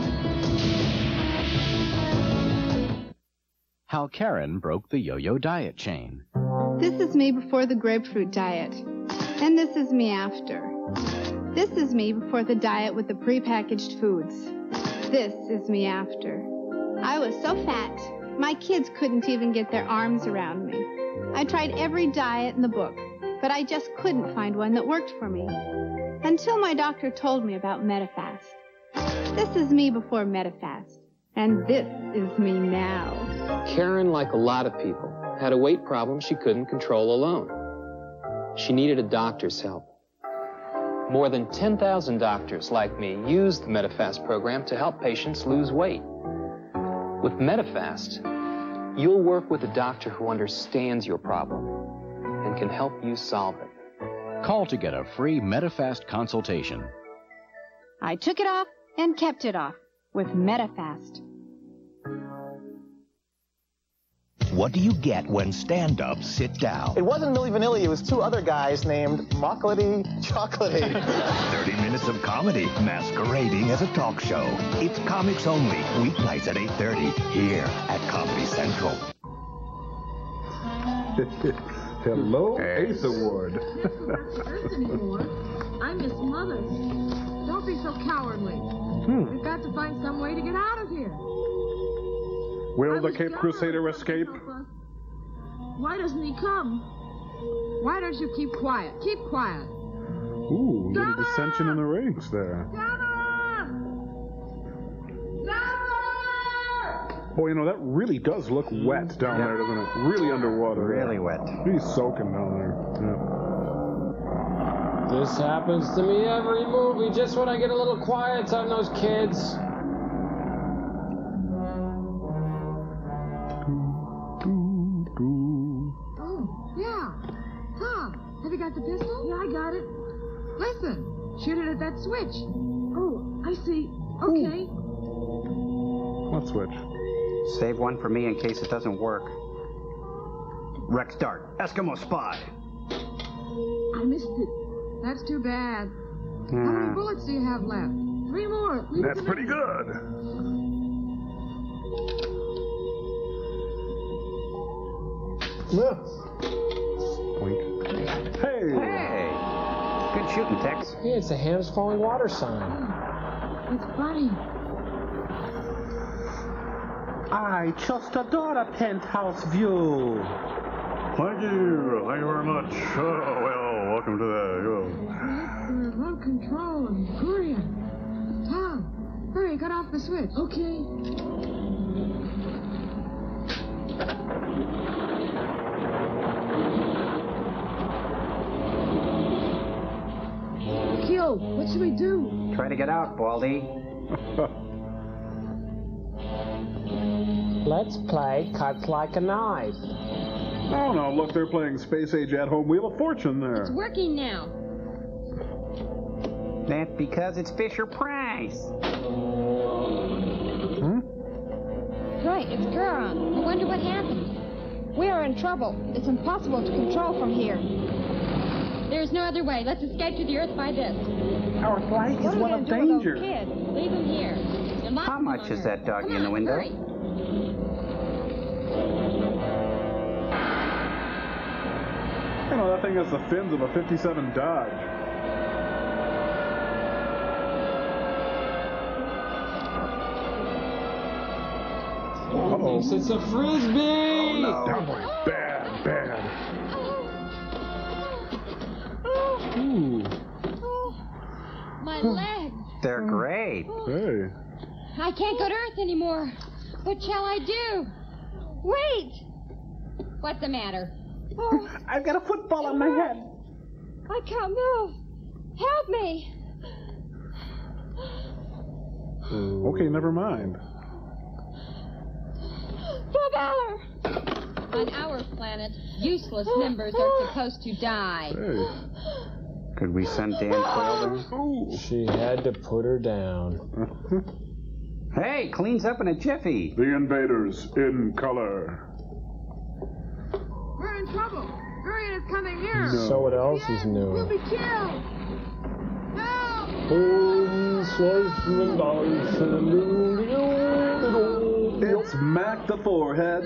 How Karen broke the yo-yo diet chain. This is me before the grapefruit diet. And this is me after. This is me before the diet with the prepackaged foods. This is me after. I was so fat, my kids couldn't even get their arms around me. I tried every diet in the book, but I just couldn't find one that worked for me. Until my doctor told me about Metafast. This is me before Metafast. And this is me now. Karen, like a lot of people, had a weight problem she couldn't control alone. She needed a doctor's help. More than 10,000 doctors like me use the Metafast program to help patients lose weight. With Metafast, you'll work with a doctor who understands your problem and can help you solve it. Call to get a free Metafast consultation. I took it off and kept it off with Metafast. What do you get when stand-ups sit down? It wasn't Milli Vanilli, it was two other guys named Mocklety Chocolatey. 30 minutes of comedy masquerading as a talk show. It's comics only, weeknights at 8:30, here at Comedy Central. Hello, Ace Award. I miss Mother. Don't be so cowardly. We've got to find some way to get out of here. Will the Cape Crusader escape? Why doesn't he come? Why don't you keep quiet? Keep quiet. Ooh, little dissension in the ranks there. Boy, you know, that really does look wet down there, doesn't it? Really underwater. Really wet. He's soaking down there. Yeah. This happens to me every movie, just when I get a little quiet on those kids. Oh, yeah. Tom, have you got the pistol? Yeah, I got it. Listen, shoot it at that switch. Oh, I see. Okay. What switch? Save one for me in case it doesn't work. Rec start. Eskimo spy. I missed it. That's too bad. How many bullets do you have left? 3 more. That's pretty good. Hey! Hey! Good shooting, Tex. Hey, it's a Ham's Falling Water sign. It's funny. I just adore a penthouse view. Thank you. Thank you very much. Oh, well, welcome to the... Remote control and Guiron. Tom, hurry, cut off the switch. Okay. Kyo, what should we do? Try to get out, Baldy. Let's play Cuts Like a Knife. Oh, no, look, they're playing Space Age at Home Wheel of Fortune there. It's working now. That's because it's Fisher-Price. Right, it's Guiron. I wonder what happened. We are in trouble. It's impossible to control from here. There's no other way. Let's escape to the Earth by this. Our flight is one of danger. Kids, leave them here. How much is that doggy in the window? Hurry. You know, that thing has the fins of a 57 Dodge. Uh-oh. It's a Frisbee! Oh, no. Oh, boy. Bad, bad. Ooh. My legs. They're great. Hey. I can't go to Earth anymore. What shall I do? Wait! What's the matter? Oh, I've got a football on my head. I can't move. Help me. Okay, never mind. For valor. On our planet, useless members are supposed to die. Hey. Could we send Dan Quayle there? She had to put her down. Hey, cleans up in a jiffy. The invaders in color. We're in trouble. Guiron is coming here. No. So what else is new? We'll be killed. No! It's Mac the Forehead.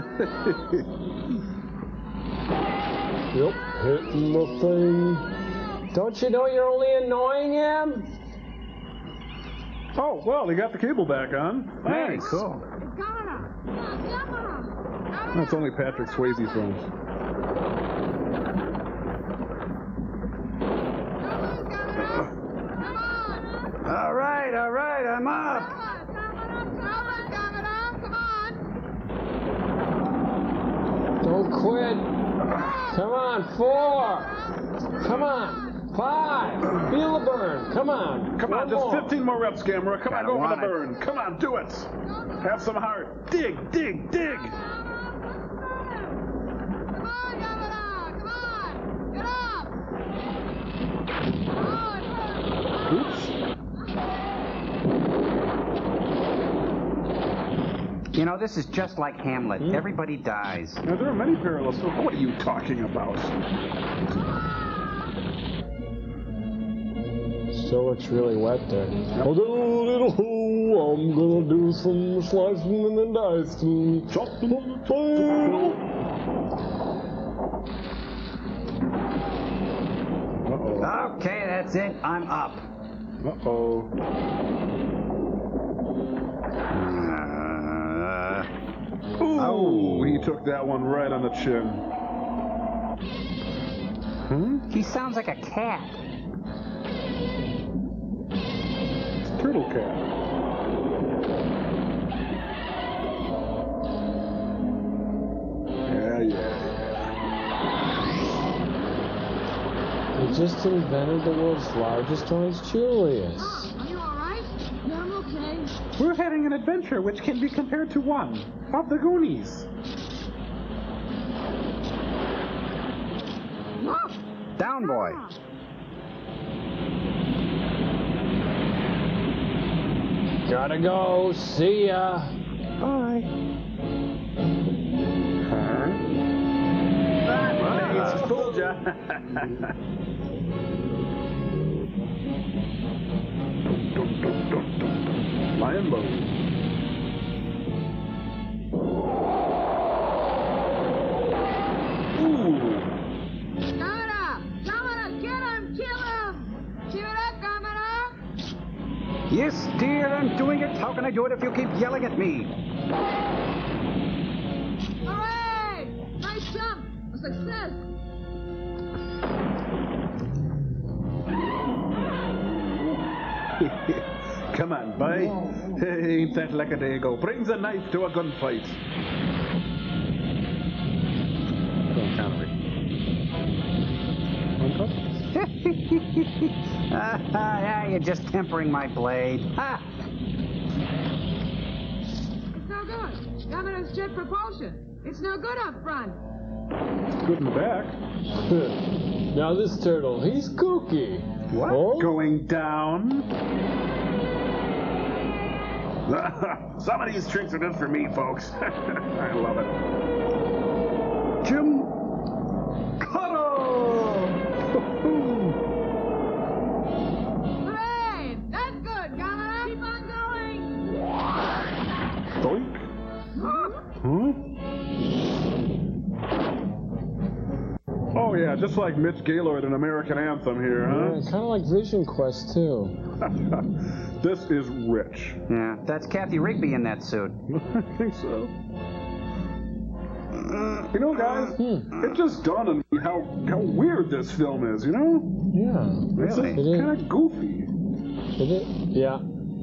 Yep, hitting the thing. Don't you know you're only annoying him? Oh, well, he got the cable back on. Nice. Cool. That's only Patrick Swayze films. All right, I'm up. Don't quit. Come on, 4. Come on, 5. Feel the burn. Come on. Come on, just 15 more reps, Gamera. Come on, go for the burn. Come on, do it. Have some heart. Dig, dig, dig. Oops. You know, this is just like Hamlet. Everybody dies. Now, there are many parallels. What are you talking about? Still looks really wet there. I'm gonna do some slicing and dicing. Chopping on the tail. Okay, that's it. I'm up. Uh-oh. Ooh, he took that one right on the chin. He sounds like a cat. It's a turtle cat. Yeah. They just invented the world's largest orange Julius. Are you all right? Yeah, I'm okay. We're having an adventure which can be compared to one of the Goonies. Look! Down, boy. Gotta go. See ya. Bye. Thanks, told ya. Lion mode. Gamera! Gamera, get him! Kill him! Keep it up, Gamera! Yes, dear, I'm doing it. How can I do it if you keep yelling at me? Hooray! Nice jump! A success! Come on, boy. Hey, ain't that like a day ago? Brings a knife to a gunfight. Don't count it. Yeah, you're just tempering my blade. Ha! It's no good. Gamera's jet propulsion. It's no good up front. It's good in the back. Now this turtle, he's kooky. What? Oh? Going down? Some of these tricks are just for me, folks. I love it. Jim Cutter! Hooray! That's good, Gamera! Keep on going! Doink. Oh, yeah, just like Mitch Gaylord in American Anthem here, huh? Yeah, kind of like Vision Quest, too. This is rich. Yeah, that's Kathy Rigby in that suit. I think so. You know, guys, it just dawned on me how weird this film is, you know? Yeah. It's Really? kind of goofy. Is it? Yeah.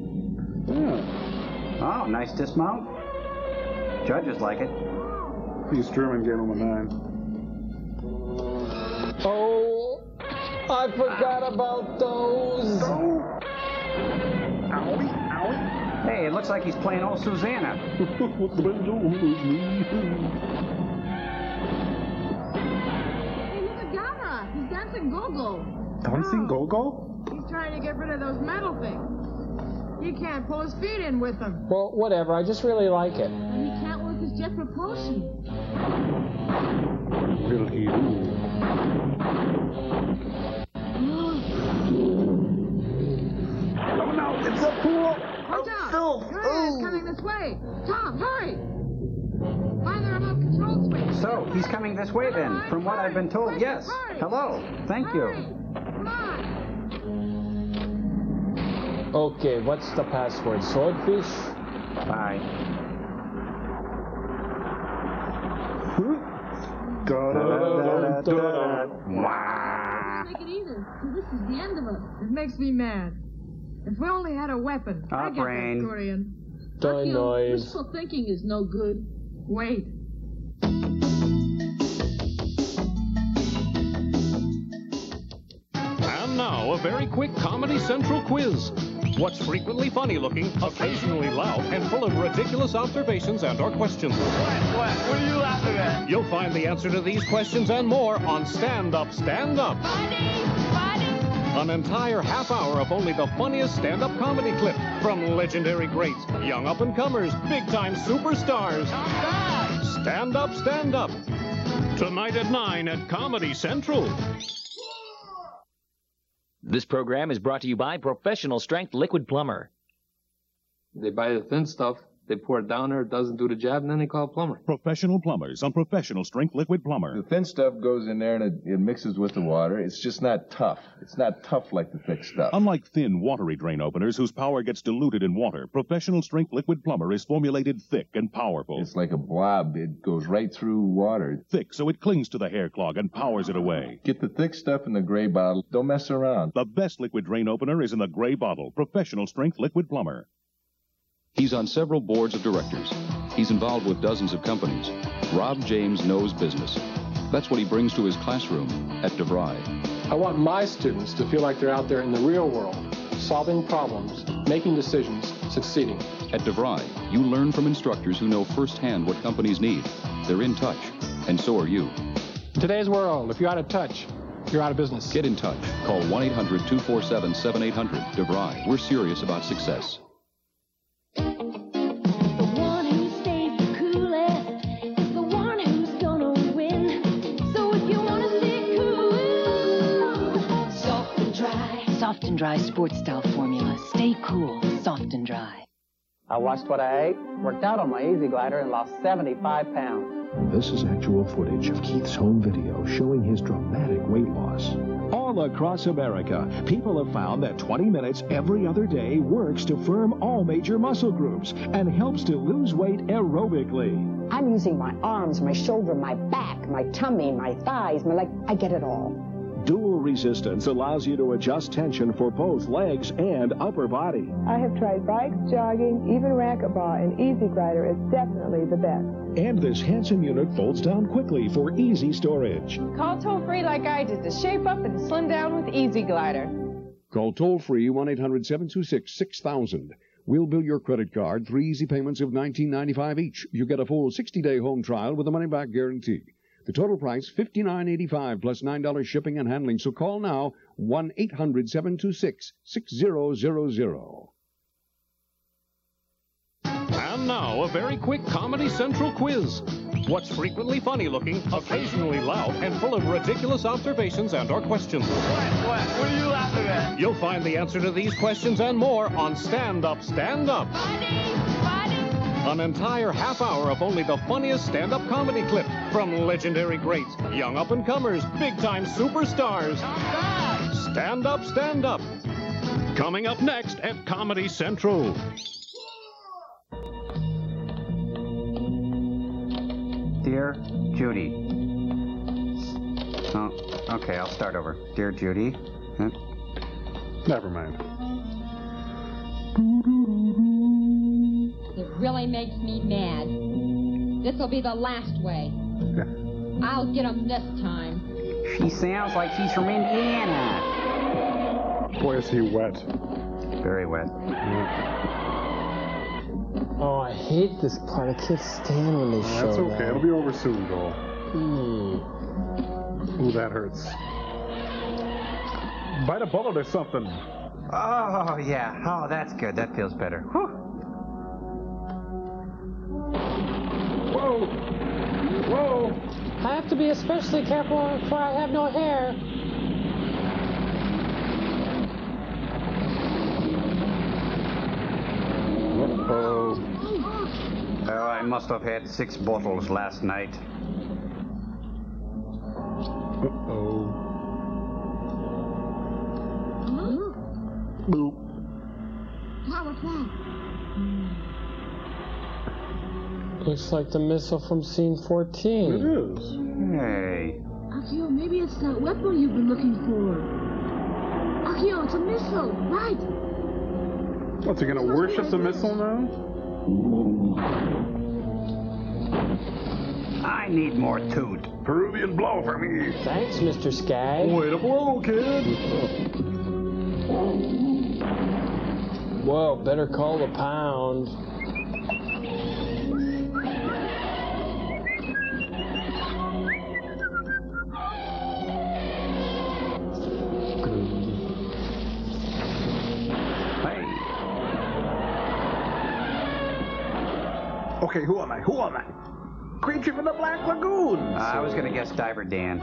Yeah. Oh, nice dismount. Judges like it. East German gave him a 9. Oh, I forgot about those. Owie, owie. Hey, it looks like he's playing old Susanna. Hey, look at Gamera! He's dancing go-go. Dancing go-go? He's trying to get rid of those metal things. He can't pull his feet in with them. Well, whatever. I just really like it. And he can't work his jet propulsion. Will he do? coming this way. Tom, hurry! Find the remote control switch. So, he's coming this way then, from what I've been told. Yes. Hello. Thank you. Okay, what's the password? Swordfish? Bye. Make it either, 'cause this is the end of us. It makes me mad. If we only had a weapon, I'd get that Guiron. Wishful thinking is no good. Wait. And now, a very quick Comedy Central quiz. What's frequently funny looking, occasionally loud, and full of ridiculous observations and/or questions? What? What are you laughing at? You'll find the answer to these questions and more on Stand Up, Stand Up. An entire half hour of only the funniest stand-up comedy clip from legendary greats, young up-and-comers, big-time superstars. Stand Up, Stand Up. Tonight at 9 at Comedy Central. This program is brought to you by Professional Strength Liquid Plumber. They buy the thin stuff, they pour it down there, it doesn't do the job, and then they call a plumber. Professional plumbers on Professional Strength Liquid Plumber. The thin stuff goes in there and it mixes with the water. It's just not tough. It's not tough like the thick stuff. Unlike thin, watery drain openers whose power gets diluted in water, Professional Strength Liquid Plumber is formulated thick and powerful. It's like a blob. It goes right through water. Thick so it clings to the hair clog and powers it away. Get the thick stuff in the gray bottle. Don't mess around. The best liquid drain opener is in the gray bottle. Professional Strength Liquid Plumber. He's on several boards of directors. He's involved with dozens of companies. Rob James knows business. That's what he brings to his classroom at DeVry. I want my students to feel like they're out there in the real world, solving problems, making decisions, succeeding. At DeVry, you learn from instructors who know firsthand what companies need. They're in touch, and so are you. In today's world, if you're out of touch, you're out of business. Get in touch. Call 1-800-247-7800. DeVry. We're serious about success. Soft and Dry sports style formula. Stay cool, soft and dry. I watched what I ate, worked out on my Easy Glider, and lost 75 pounds. This is actual footage of Keith's home video showing his dramatic weight loss. All across America, people have found that 20 minutes every other day works to firm all major muscle groups and helps to lose weight aerobically. I'm using my arms, my shoulder, my back, my tummy, my thighs, my leg. I get it all. Dual resistance allows you to adjust tension for both legs and upper body. I have tried bikes, jogging, even racquetball, and Easy Glider is definitely the best. And this handsome unit folds down quickly for easy storage. Call toll-free like I did to shape up and slim down with Easy Glider. Call toll-free 1-800-726-6000. We'll bill your credit card 3 easy payments of $19.95 each. You get a full 60-day home trial with a money-back guarantee. The total price, $59.85 plus $9 shipping and handling. So call now, 1-800-726-6000. And now, a very quick Comedy Central quiz. What's frequently funny looking, occasionally loud, and full of ridiculous observations and/or questions? What? What are you laughing at? You'll find the answer to these questions and more on Stand Up, Stand Up. An entire half hour of only the funniest stand-up comedy clip from legendary greats, young up-and-comers, big-time superstars. Stand Up, Stand Up. Coming up next at Comedy Central. Dear Judy. Oh, okay, I'll start over. Dear Judy. Never mind. It really makes me mad. This'll be the last way. I'll get 'em this time. She sounds like she's from Indiana. Boy, is he wet. Very wet. Oh, I hate this part. I can't stand when they show That's okay. that. It'll be over soon, Joel. Ooh, that hurts. Bite a bullet or something. Oh, yeah. Oh, that's good. That feels better. Whew. Whoa! Whoa! I have to be especially careful for I have no hair. Uh-oh. I must have had 6 bottles last night. Uh-oh. Boop. What was that? Looks like the missile from scene 14. It is. Hey. Akio, maybe it's that weapon you've been looking for. Akio, it's a missile, right? What's he gonna worship the missile now? I need more toot. Peruvian blow for me. Thanks, Mr. Skag. Way to blow, kid. Whoa, better call the pound. Okay, who am I? Who am I? Creature from the Black Lagoon. I was gonna guess Diver Dan.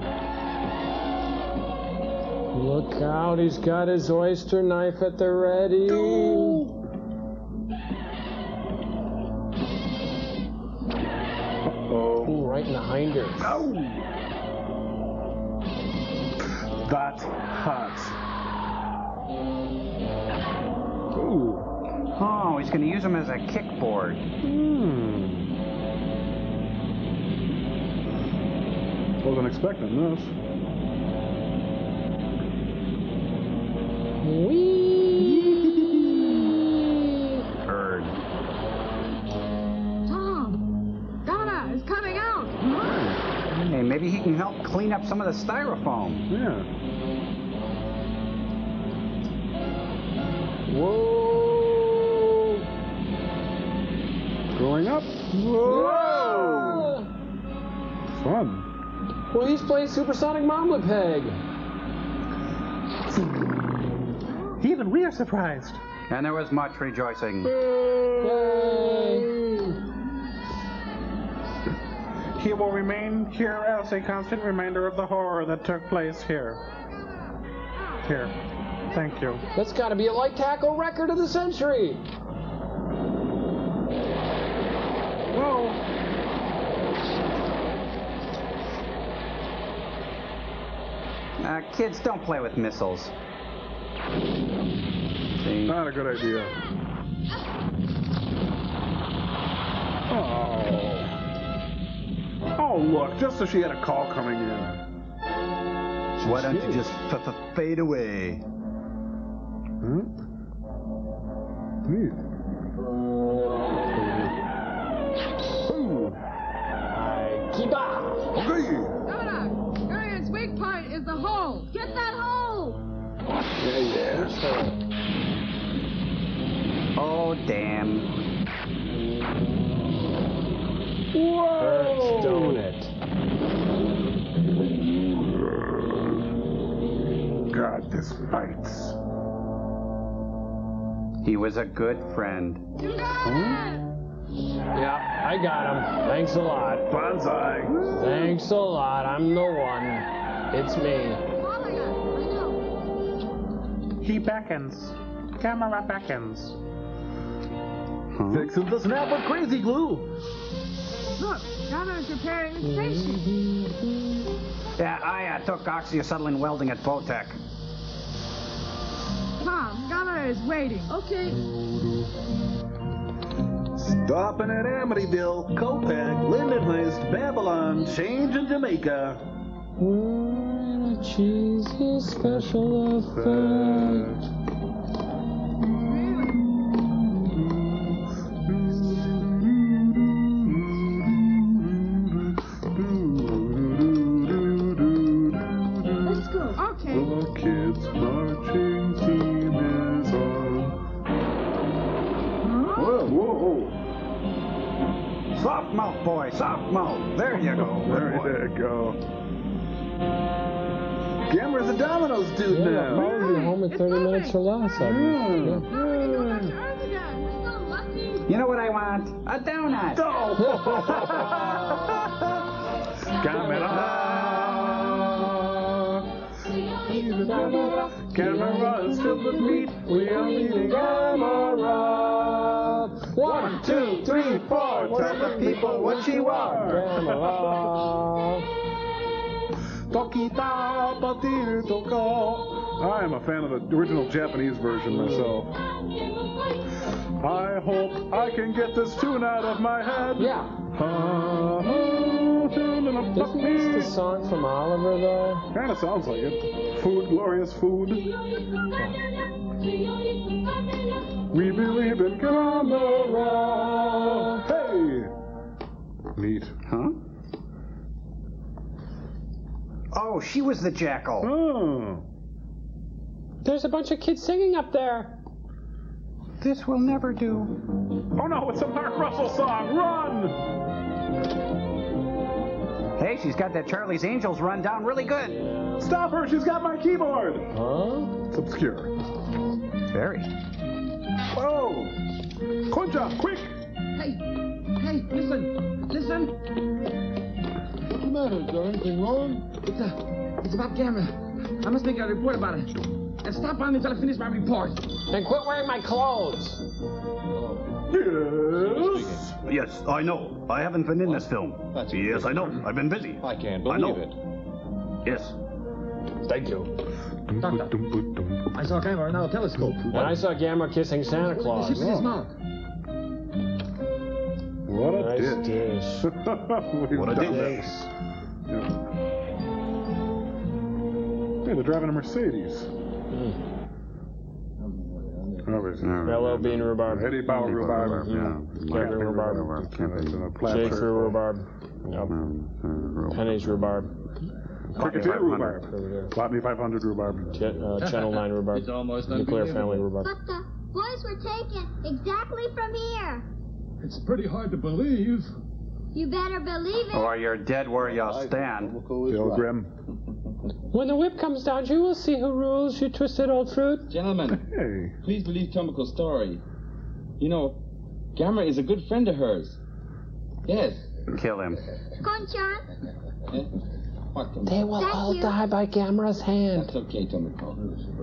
Look out, he's got his oyster knife at the ready. Uh-oh. Ooh, right in the hinder. Oh. That's hot. Ooh. Oh, he's gonna use him as a kickboard. Wasn't expecting this. Heard. Tom, Donna is coming out. Hey, maybe he can help clean up some of the styrofoam. Yeah. Whoa! Growing up. Whoa! Fun. Well, he's playing Supersonic Mamba Peg. Even we are surprised. And there was much rejoicing. Yay! He will remain here as a constant reminder of the horror that took place here. Here. Thank you. That's got to be a light tackle record of the century. Whoa. Kids, don't play with missiles. See? Not a good idea. Oh. Oh, look, just as she had a call coming in. Why don't you just fade away? Hmm? Keep up. Okay. Donna, Gurion's weak point is the hole. Get that hole! Yeah. Oh, damn. Whoa! Stone it. God, this bites. He was a good friend. Yeah, I got him. Thanks a lot. Bonsai. Thanks a lot. I'm the one. It's me. He beckons. Gamera beckons. Fixing the snap with crazy glue. Look, Donna is repairing the station. Yeah, I took oxyacetylene welding at Votech. Tom, Donna is waiting. Okay. Stopping at Amityville, Copac, Lindenhurst, Babylon, Change in Jamaica. Cheese is special effect. Let's go. Okay. The kids' marching team is on. Whoa, whoa. Soft mouth, boy, soft mouth. There you go. There you go. Gamera's a Domino's dude Yeah, now. probably home in 30 minutes or less. I mean. You know what I want? A donut. Gamera is filled with meat. We are eating Gamera. 1, 2, 3, 4. tell the people what you are. Tokita patir toko. I am a fan of the original Japanese version myself. I hope I can get this tune out of my head. Yeah. Isn't this the song from Oliver, though? Kind of sounds like it. Food, glorious food. We believe in Gamera. Hey! Neat. Huh? Oh, she was the jackal. Oh. There's a bunch of kids singing up there. This will never do. Oh no, it's a Mark Russell song. Run! Hey, she's got that Charlie's Angels run down really good. Stop her, she's got my keyboard. Huh? It's obscure. Very. Oh! Concha, quick! Hey, listen. What's the matter? Is there anything wrong? It's about Gamera. I must make a report about it. And stop by me until I finish my report. And quit wearing my clothes. Yes. Yes, I know. I haven't been in this film. Yes, I know. I've been busy. I can't believe it. Yes. Thank you. Doctor, I saw Gamera in our telescope. And I saw Gamera kissing Santa Claus. This is his mouth. What a Nice dish. What a dish. Hey, they're driving a Mercedes. Mellow bean rhubarb. Eddie Bauer rhubarb. Camping rhubarb. Shakespeare rhubarb. Penny's rhubarb. Cricketer rhubarb. Plotney 500 rhubarb. Channel 9 rhubarb. It's almost Nuclear family rhubarb. But the boys were taken exactly from here. It's pretty hard to believe. You better believe it. Or you're dead where you stand. Pilgrim. When the whip comes down, you will see who rules, you twisted old fruit. Gentlemen, Hey. please believe Tomoko's story. You know, Gamera is a good friend of hers. Yes. Kill him. Konchan, They will Thank all you. die by Gamera's hand. That's okay, Tomoko.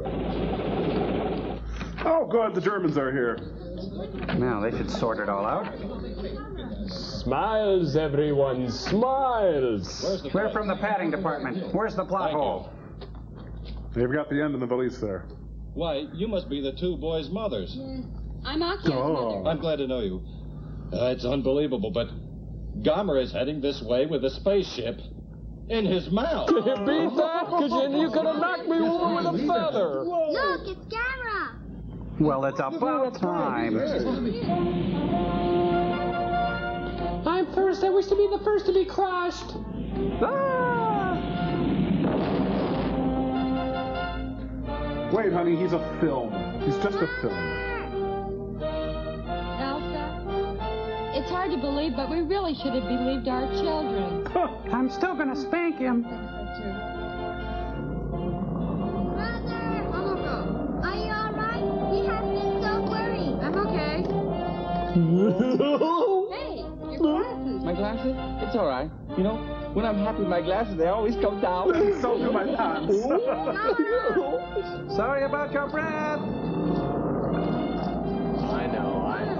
Oh, good, the Germans are here. Now, they should sort it all out. Smiles, everyone, smiles. We're from the padding department. Where's the plot hole? They've got the end in the valise there. Why, you must be the two boys' mothers. I'm Akio's mother. I'm glad to know you. It's unbelievable, but Gamera is heading this way with a spaceship in his mouth. Can you beat that? Because you could have knocked me over with a feather. look, it's Gamera. Well, it's about time. I'm first. I wish to be the first to be crushed. Wait, honey, he's a film. He's just a film. Elsa, it's hard to believe, but we really should have believed our children. I'm still gonna spank him. Momoko, are you all right? We have been so worried. I'm okay. Hey, your glasses. My glasses? It's all right. You know, when I'm happy with my glasses, they always come down. So do my pants. Sorry about your breath. I know. I'm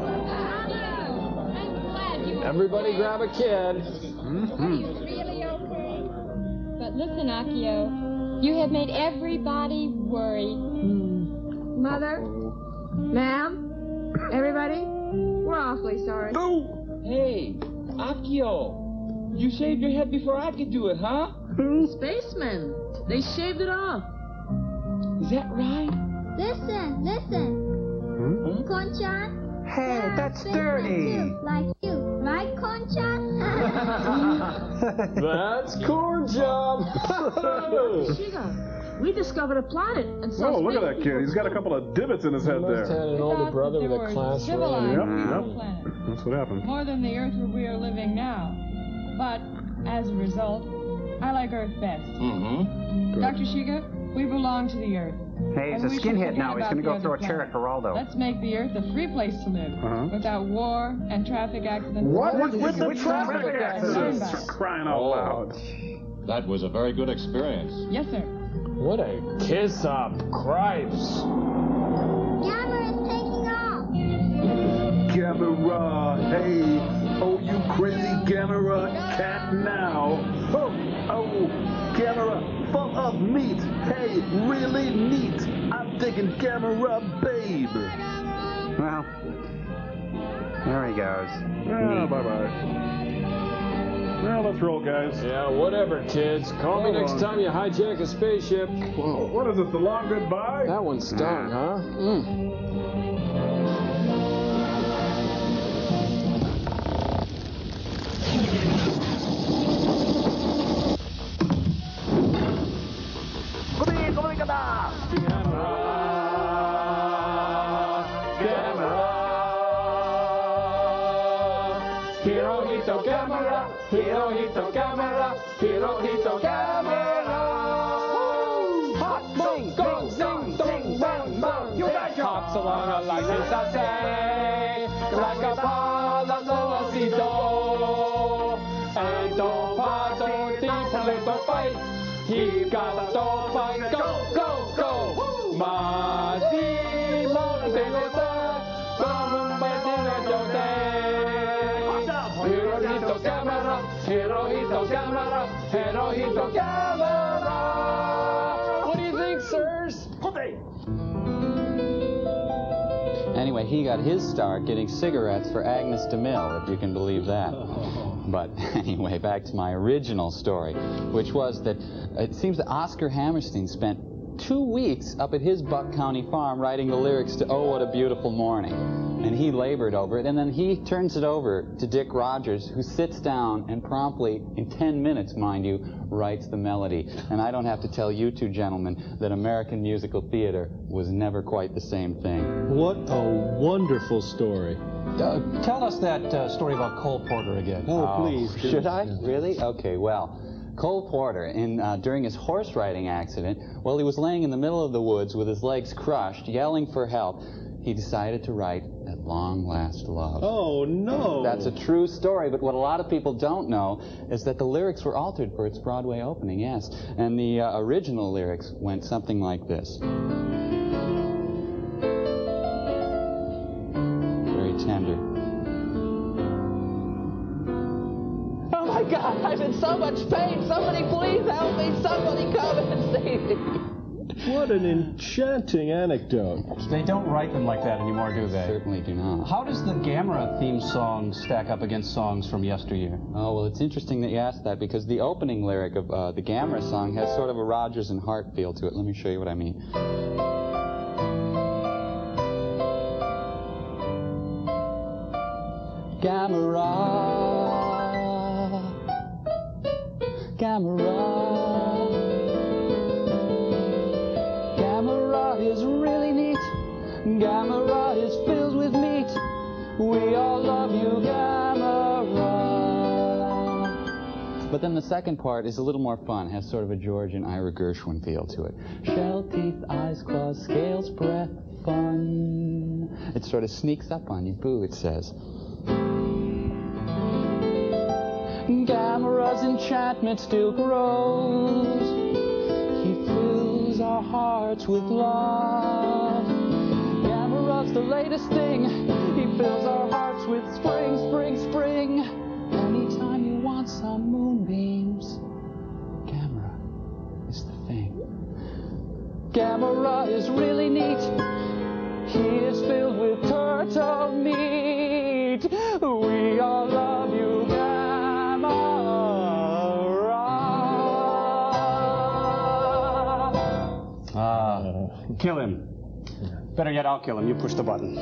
glad you were Everybody grab a kid. Are you really okay? But listen, Akio, you have made everybody worry. Mother, ma'am, everybody, we're awfully sorry. Hey, Akio, you shaved your head before I could do it, huh? Spacemen. They shaved it off. Is that right? Listen. Konchan. Hey, that's dirty. Too, like you, right, Konchan? That's corn job. Shiga, we discovered a planet and saw Oh, look at space that kid. He's got a couple of divots in his head Must there. had an older brother with a class civilized Yep, people yep. planet. That's what happened. More than the Earth where we are living now. But, as a result, I like Earth best. Mm-hmm. Dr. Shiga, we belong to the Earth. Hey, he's And a we should skinhead forget now. He's about gonna the go other throw a chair at planets. Geraldo. Let's make the Earth a free place to live, without war and traffic accidents. What? With the Which traffic accidents? accidents? Crying out loud. That was a very good experience. Yes, sir. What a kiss up, cripes. Gamera is taking off. Gamera, hey, Oh, you crazy Gamera cat now. Oh, Gamera, full of meat. Hey, really neat. I'm digging Gamera, babe. Well, there he goes. Well, bye-bye. Well, let's roll, guys. Yeah, whatever, kids. Call me next time you hijack a spaceship. Whoa. What is this, the long goodbye? That one stung, huh? Hirohito Gamera, Hirohito Gamera, Hirohito Gamera. Hot boom, go, zing, dong, bang, bang. You got your hops along a license, I say. Like a palazzo, si do. And don't pass, don't think, play, don't fight. He got don't fight, go, go, go. Mazimo, they go there. Bam, bam, don't Hirohito Gamera, Hirohito Gamera, Hirohito Gamera. What do you think, sirs? Anyway, he got his start getting cigarettes for Agnes DeMille, if you can believe that. But anyway, back to my original story, which was that it seems that Oscar Hammerstein spent 2 weeks up at his Buck County farm writing the lyrics to Oh, What a Beautiful Morning. And he labored over it, and then he turns it over to Dick Rogers, who sits down and promptly, in 10 minutes, mind you, writes the melody. And I don't have to tell you two gentlemen that American musical theater was never quite the same thing. What a wonderful story. Tell us that story about Cole Porter again. Oh, please. Should I? Really? Okay, well, Cole Porter, during his horse riding accident, while he was laying in the middle of the woods with his legs crushed, yelling for help, he decided to write At Long Last Love. Oh, no. That's a true story, but what a lot of people don't know is that the lyrics were altered for its Broadway opening, yes. And the original lyrics went something like this. Very tender. Oh my God, I'm in so much pain. Somebody please help me. Somebody come and save me. What an enchanting anecdote. They don't write them like that anymore, do they? Certainly do not. How does the Gamera theme song stack up against songs from yesteryear? Oh, well, it's interesting that you asked that, because the opening lyric of the Gamera song has sort of a Rodgers and Hart feel to it. Let me show you what I mean. Gamera, Gamera. Gamera is really neat. Gamera is filled with meat. We all love you, Gamera. But then the second part is a little more fun. It has sort of a George and Ira Gershwin feel to it. Shell, teeth, eyes, claws, scales, breath, fun. It sort of sneaks up on you. Boo, it says. Gamera's enchantment still grows. He fills our hearts with love. Gamera's the latest thing. He fills our hearts with spring, spring, spring. Anytime you want some moonbeams, Gamera is the thing. Gamera is really neat. He is filled with turtle meat. We all love you, Gamera. Kill him. Better yet, I'll kill him. You push the button.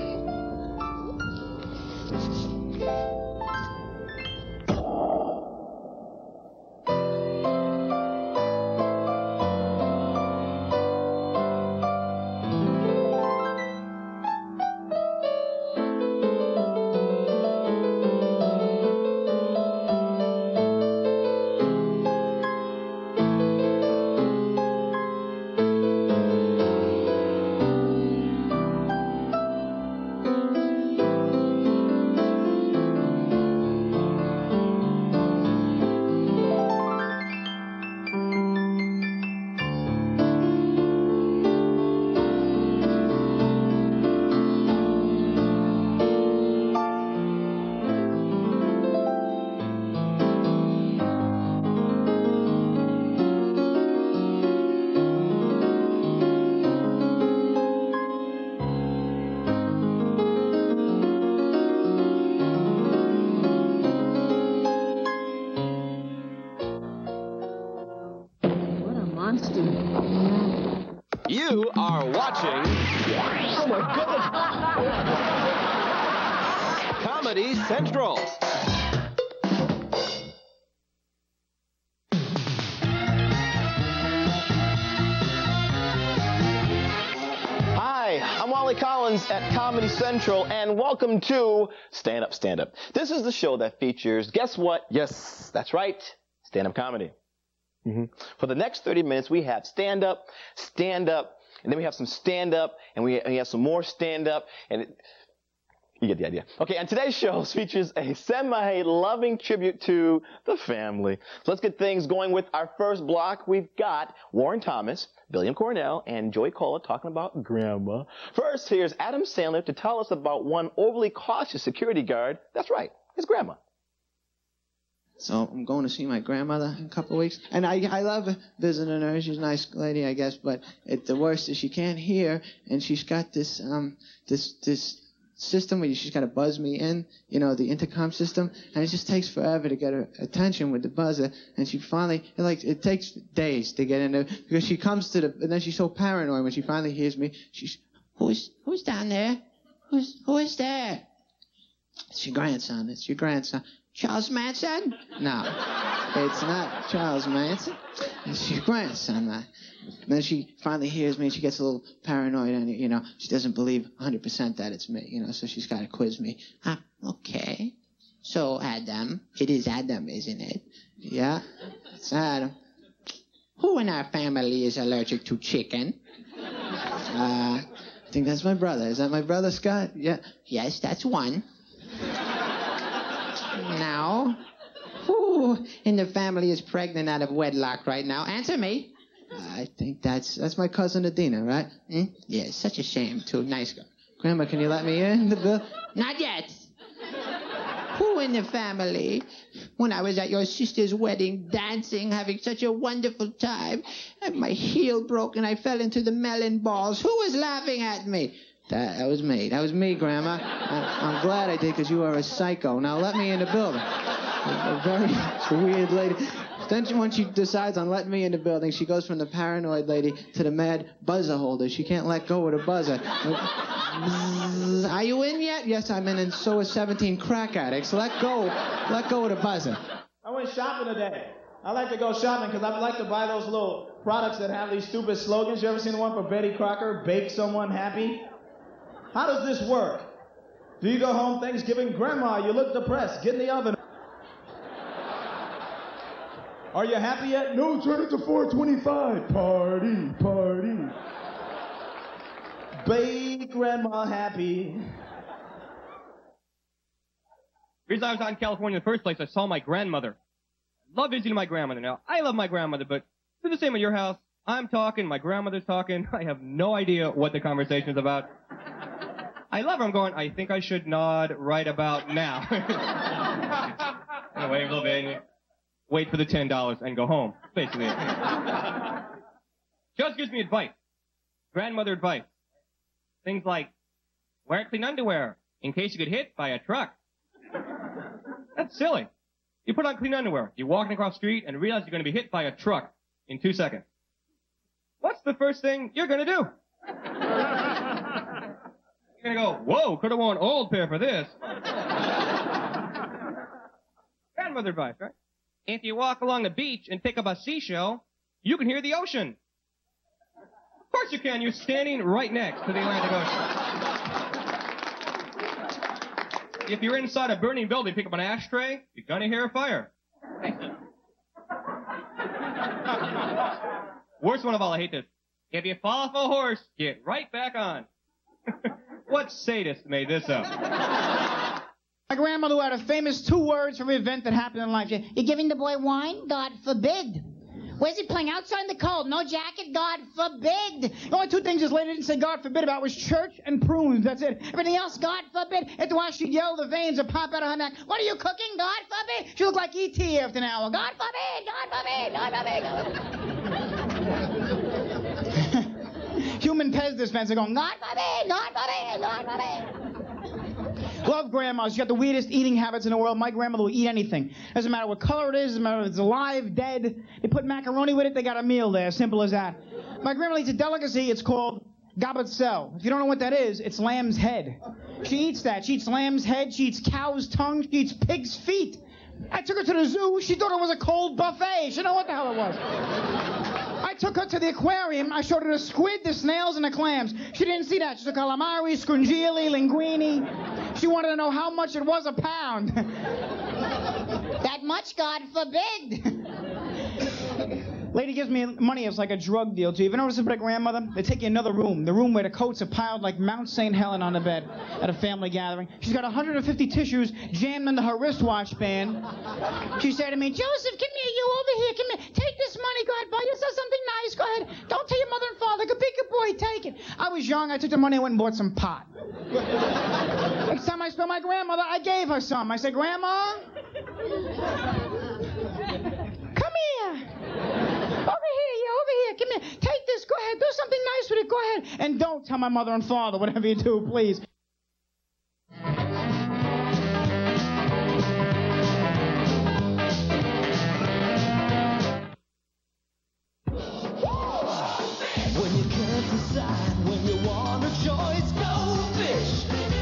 You are watching... Oh, my God! Comedy Central. Hi, I'm Walli Collins at Comedy Central, and welcome to Stand Up, Stand Up. This is the show that features, guess what? Yes, that's right, stand-up comedy. For the next 30 minutes, we have stand-up, and then we have some stand-up, and we have some more stand-up, and you get the idea. Okay, and today's show features a semi-loving tribute to the family. So let's get things going with our first block. We've got Warren Thomas, William Cornell, and Joey Cola talking about Grandma. First, here's Adam Sandler to tell us about one overly cautious security guard. That's right, his grandma. So I'm going to see my grandmother in a couple of weeks. And I love visiting her. She's a nice lady, I guess. But the worst is she can't hear, and she's got this this system where she's got to buzz me in, you know, the intercom system, and it just takes forever to get her attention with the buzzer. And she finally, it takes days to get in there because she comes to and then she's so paranoid when she finally hears me. She's, who's down there? Who is there? It's your grandson. It's your grandson. Charles Manson? No, it's not Charles Manson. It's your grandson. And then she finally hears me, and she gets a little paranoid, and, you know, she doesn't believe 100% that it's me, you know, so she's got to quiz me. Okay. So, Adam, it is Adam, isn't it? Yeah, it's Adam. Who in our family is allergic to chicken? I think that's my brother. Is that my brother, Scott? Yeah. Yes, that's one. Now, who in the family is pregnant out of wedlock right now? Answer me. I think that's my cousin Adina, right? Yes, such a shame, too. Nice girl. Grandma, can you let me in the bill? Not yet. Who in the family, when I was at your sister's wedding, dancing, having such a wonderful time, and my heel broke and I fell into the melon balls, who was laughing at me? That was me. That was me, Grandma. I'm glad I did, because you are a psycho. Now let me in the building. A very weird lady. Then when she decides on letting me in the building, she goes from the paranoid lady to the mad buzzer holder. She can't let go of the buzzer. Are you in yet? Yes, I'm in, and so is 17 crack addicts. Let go of the buzzer. I went shopping today. I like to go shopping because I like to buy those little products that have these stupid slogans. You ever seen the one for Betty Crocker? Bake someone happy? How does this work? Do you go home Thanksgiving? Grandma, you look depressed. Get in the oven. Are you happy yet? No, turn it to 425. Party, party. Bake Grandma happy. The reason I was out in California in the first place, I saw my grandmother. Love visiting my grandmother now. I love my grandmother, but it's the same at your house. I'm talking, my grandmother's talking. I have no idea what the conversation is about. I love her. I'm going, I think I should nod right about now. Wait a little bit. Wait for the $10 and go home. Basically it. She also gives me advice. Grandmother advice. Things like, wear clean underwear in case you get hit by a truck. That's silly. You put on clean underwear. You're walking across the street and realize you're going to be hit by a truck in 2 seconds. What's the first thing you're going to do? You're going to go, whoa, could have worn an old pair for this. Grandmother advice, right? If you walk along the beach and pick up a seashell, you can hear the ocean. Of course you can. You're standing right next to the Atlantic Ocean. If you're inside a burning building, pick up an ashtray, you're going to hear a fire. Worst one of all, I hate this. If you fall off a horse, get right back on. What sadist made this up? My grandmother had a famous 2 words for every event that happened in life. You're giving the boy wine? God forbid. Where's he playing? Outside in the cold. No jacket? God forbid. The only 2 things this lady didn't say God forbid about was church and prunes. That's it. Everything else, God forbid. After a while, she'd yell, the veins would pop out of her neck. What are you cooking? God forbid. She looked like E.T. after an hour. God forbid. God forbid. God forbid. Human Pez dispenser going, God forbid. God forbid. God forbid. Love grandmas. She got the weirdest eating habits in the world. My grandmother will eat anything. Doesn't matter what color it is. Doesn't matter if it's alive, dead. They put macaroni with it. They got a meal there. Simple as that. My grandmother eats a delicacy. It's called gabetzel. If you don't know what that is, it's lamb's head. She eats that. She eats lamb's head. She eats cow's tongue. She eats pig's feet. I took her to the zoo. She thought it was a cold buffet. She didn't know what the hell it was. I took her to the aquarium. I showed her the squid, the snails, and the clams. She didn't see that. She saw calamari, scrungili, linguini. She wanted to know how much it was a pound. That much, God forbid. Lady gives me money. It's like a drug deal, too. You ever notice about a grandmother? They take you another room. The room where the coats are piled like Mount St. Helen on the bed at a family gathering. She's got 150 tissues jammed into her wristwatch band. She said to me, Joseph, come here, you over here. Come here. Take this money. Go ahead, buy yourself something nice. Go ahead. Don't tell your mother and father. Go be a good boy. Take it. I was young. I took the money and went and bought some pot. Next time I saw my grandmother, I gave her some. I said, Grandma, come here. Over here, come here. Take this, go ahead, do something nice with it, go ahead. And don't tell my mother and father, whatever you do, please. When you can't decide, when you want a choice, go fish.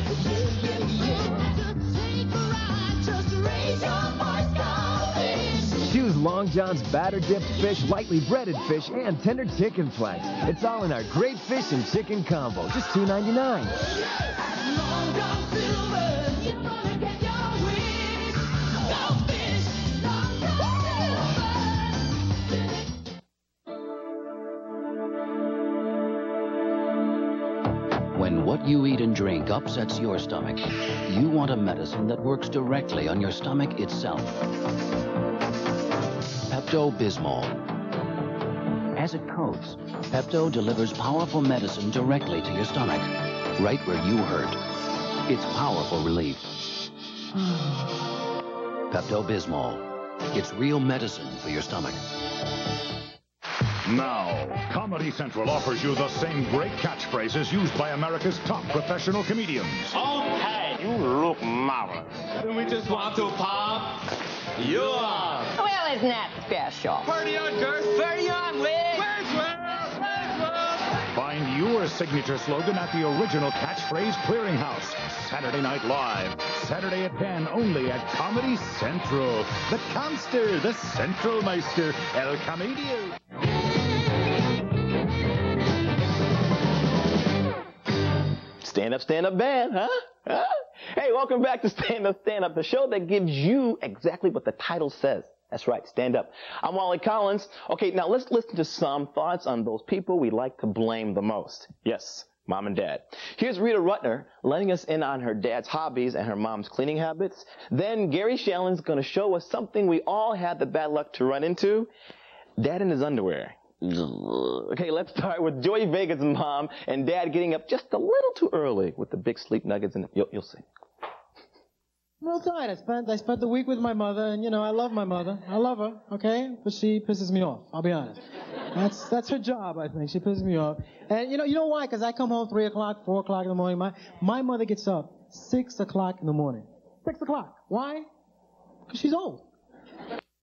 Take a ride, just raise your voice, go fish. Choose Long John's batter-dipped fish, lightly breaded fish, and tender chicken flex. It's all in our great fish and chicken combo, just $2.99. Long John Silver, you're gonna get your wish. Go fish, Long John Silver. When what you eat and drink upsets your stomach, you want a medicine that works directly on your stomach itself. Pepto-Bismol. As it coats, Pepto delivers powerful medicine directly to your stomach, right where you hurt. It's powerful relief. Pepto-Bismol. It's real medicine for your stomach. Now, Comedy Central offers you the same great catchphrases used by America's top professional comedians. Okay, you look marvelous. We just want to pop you up. Well, isn't that special? Party on, girls. Party on, Liz. Find your signature slogan at the original Catchphrase Clearinghouse. Saturday Night Live. Saturday at 10, only at Comedy Central. The Conster, the Central Meister, El Comedian. Stand up band, huh? Hey, welcome back to Stand Up, the show that gives you exactly what the title says. That's right, stand up. I'm Walli Collins. Okay, now let's listen to some thoughts on those people we like to blame the most. Yes, Mom and Dad. Here's Rita Rutner letting us in on her dad's hobbies and her mom's cleaning habits. Then Gary Shallen's going to show us something we all had the bad luck to run into. Dad in his underwear. Okay, let's start with Joey Vega's mom and Dad getting up just a little too early with the big sleep nuggets, and you'll see. I'm real tired. I spent the week with my mother, and I love my mother. I love her, okay? But she pisses me off. I'll be honest. That's her job, I think. She pisses me off. And you know why? Because I come home 3 o'clock, 4 o'clock in the morning. My mother gets up 6 o'clock in the morning. 6 o'clock. Why? Because she's old.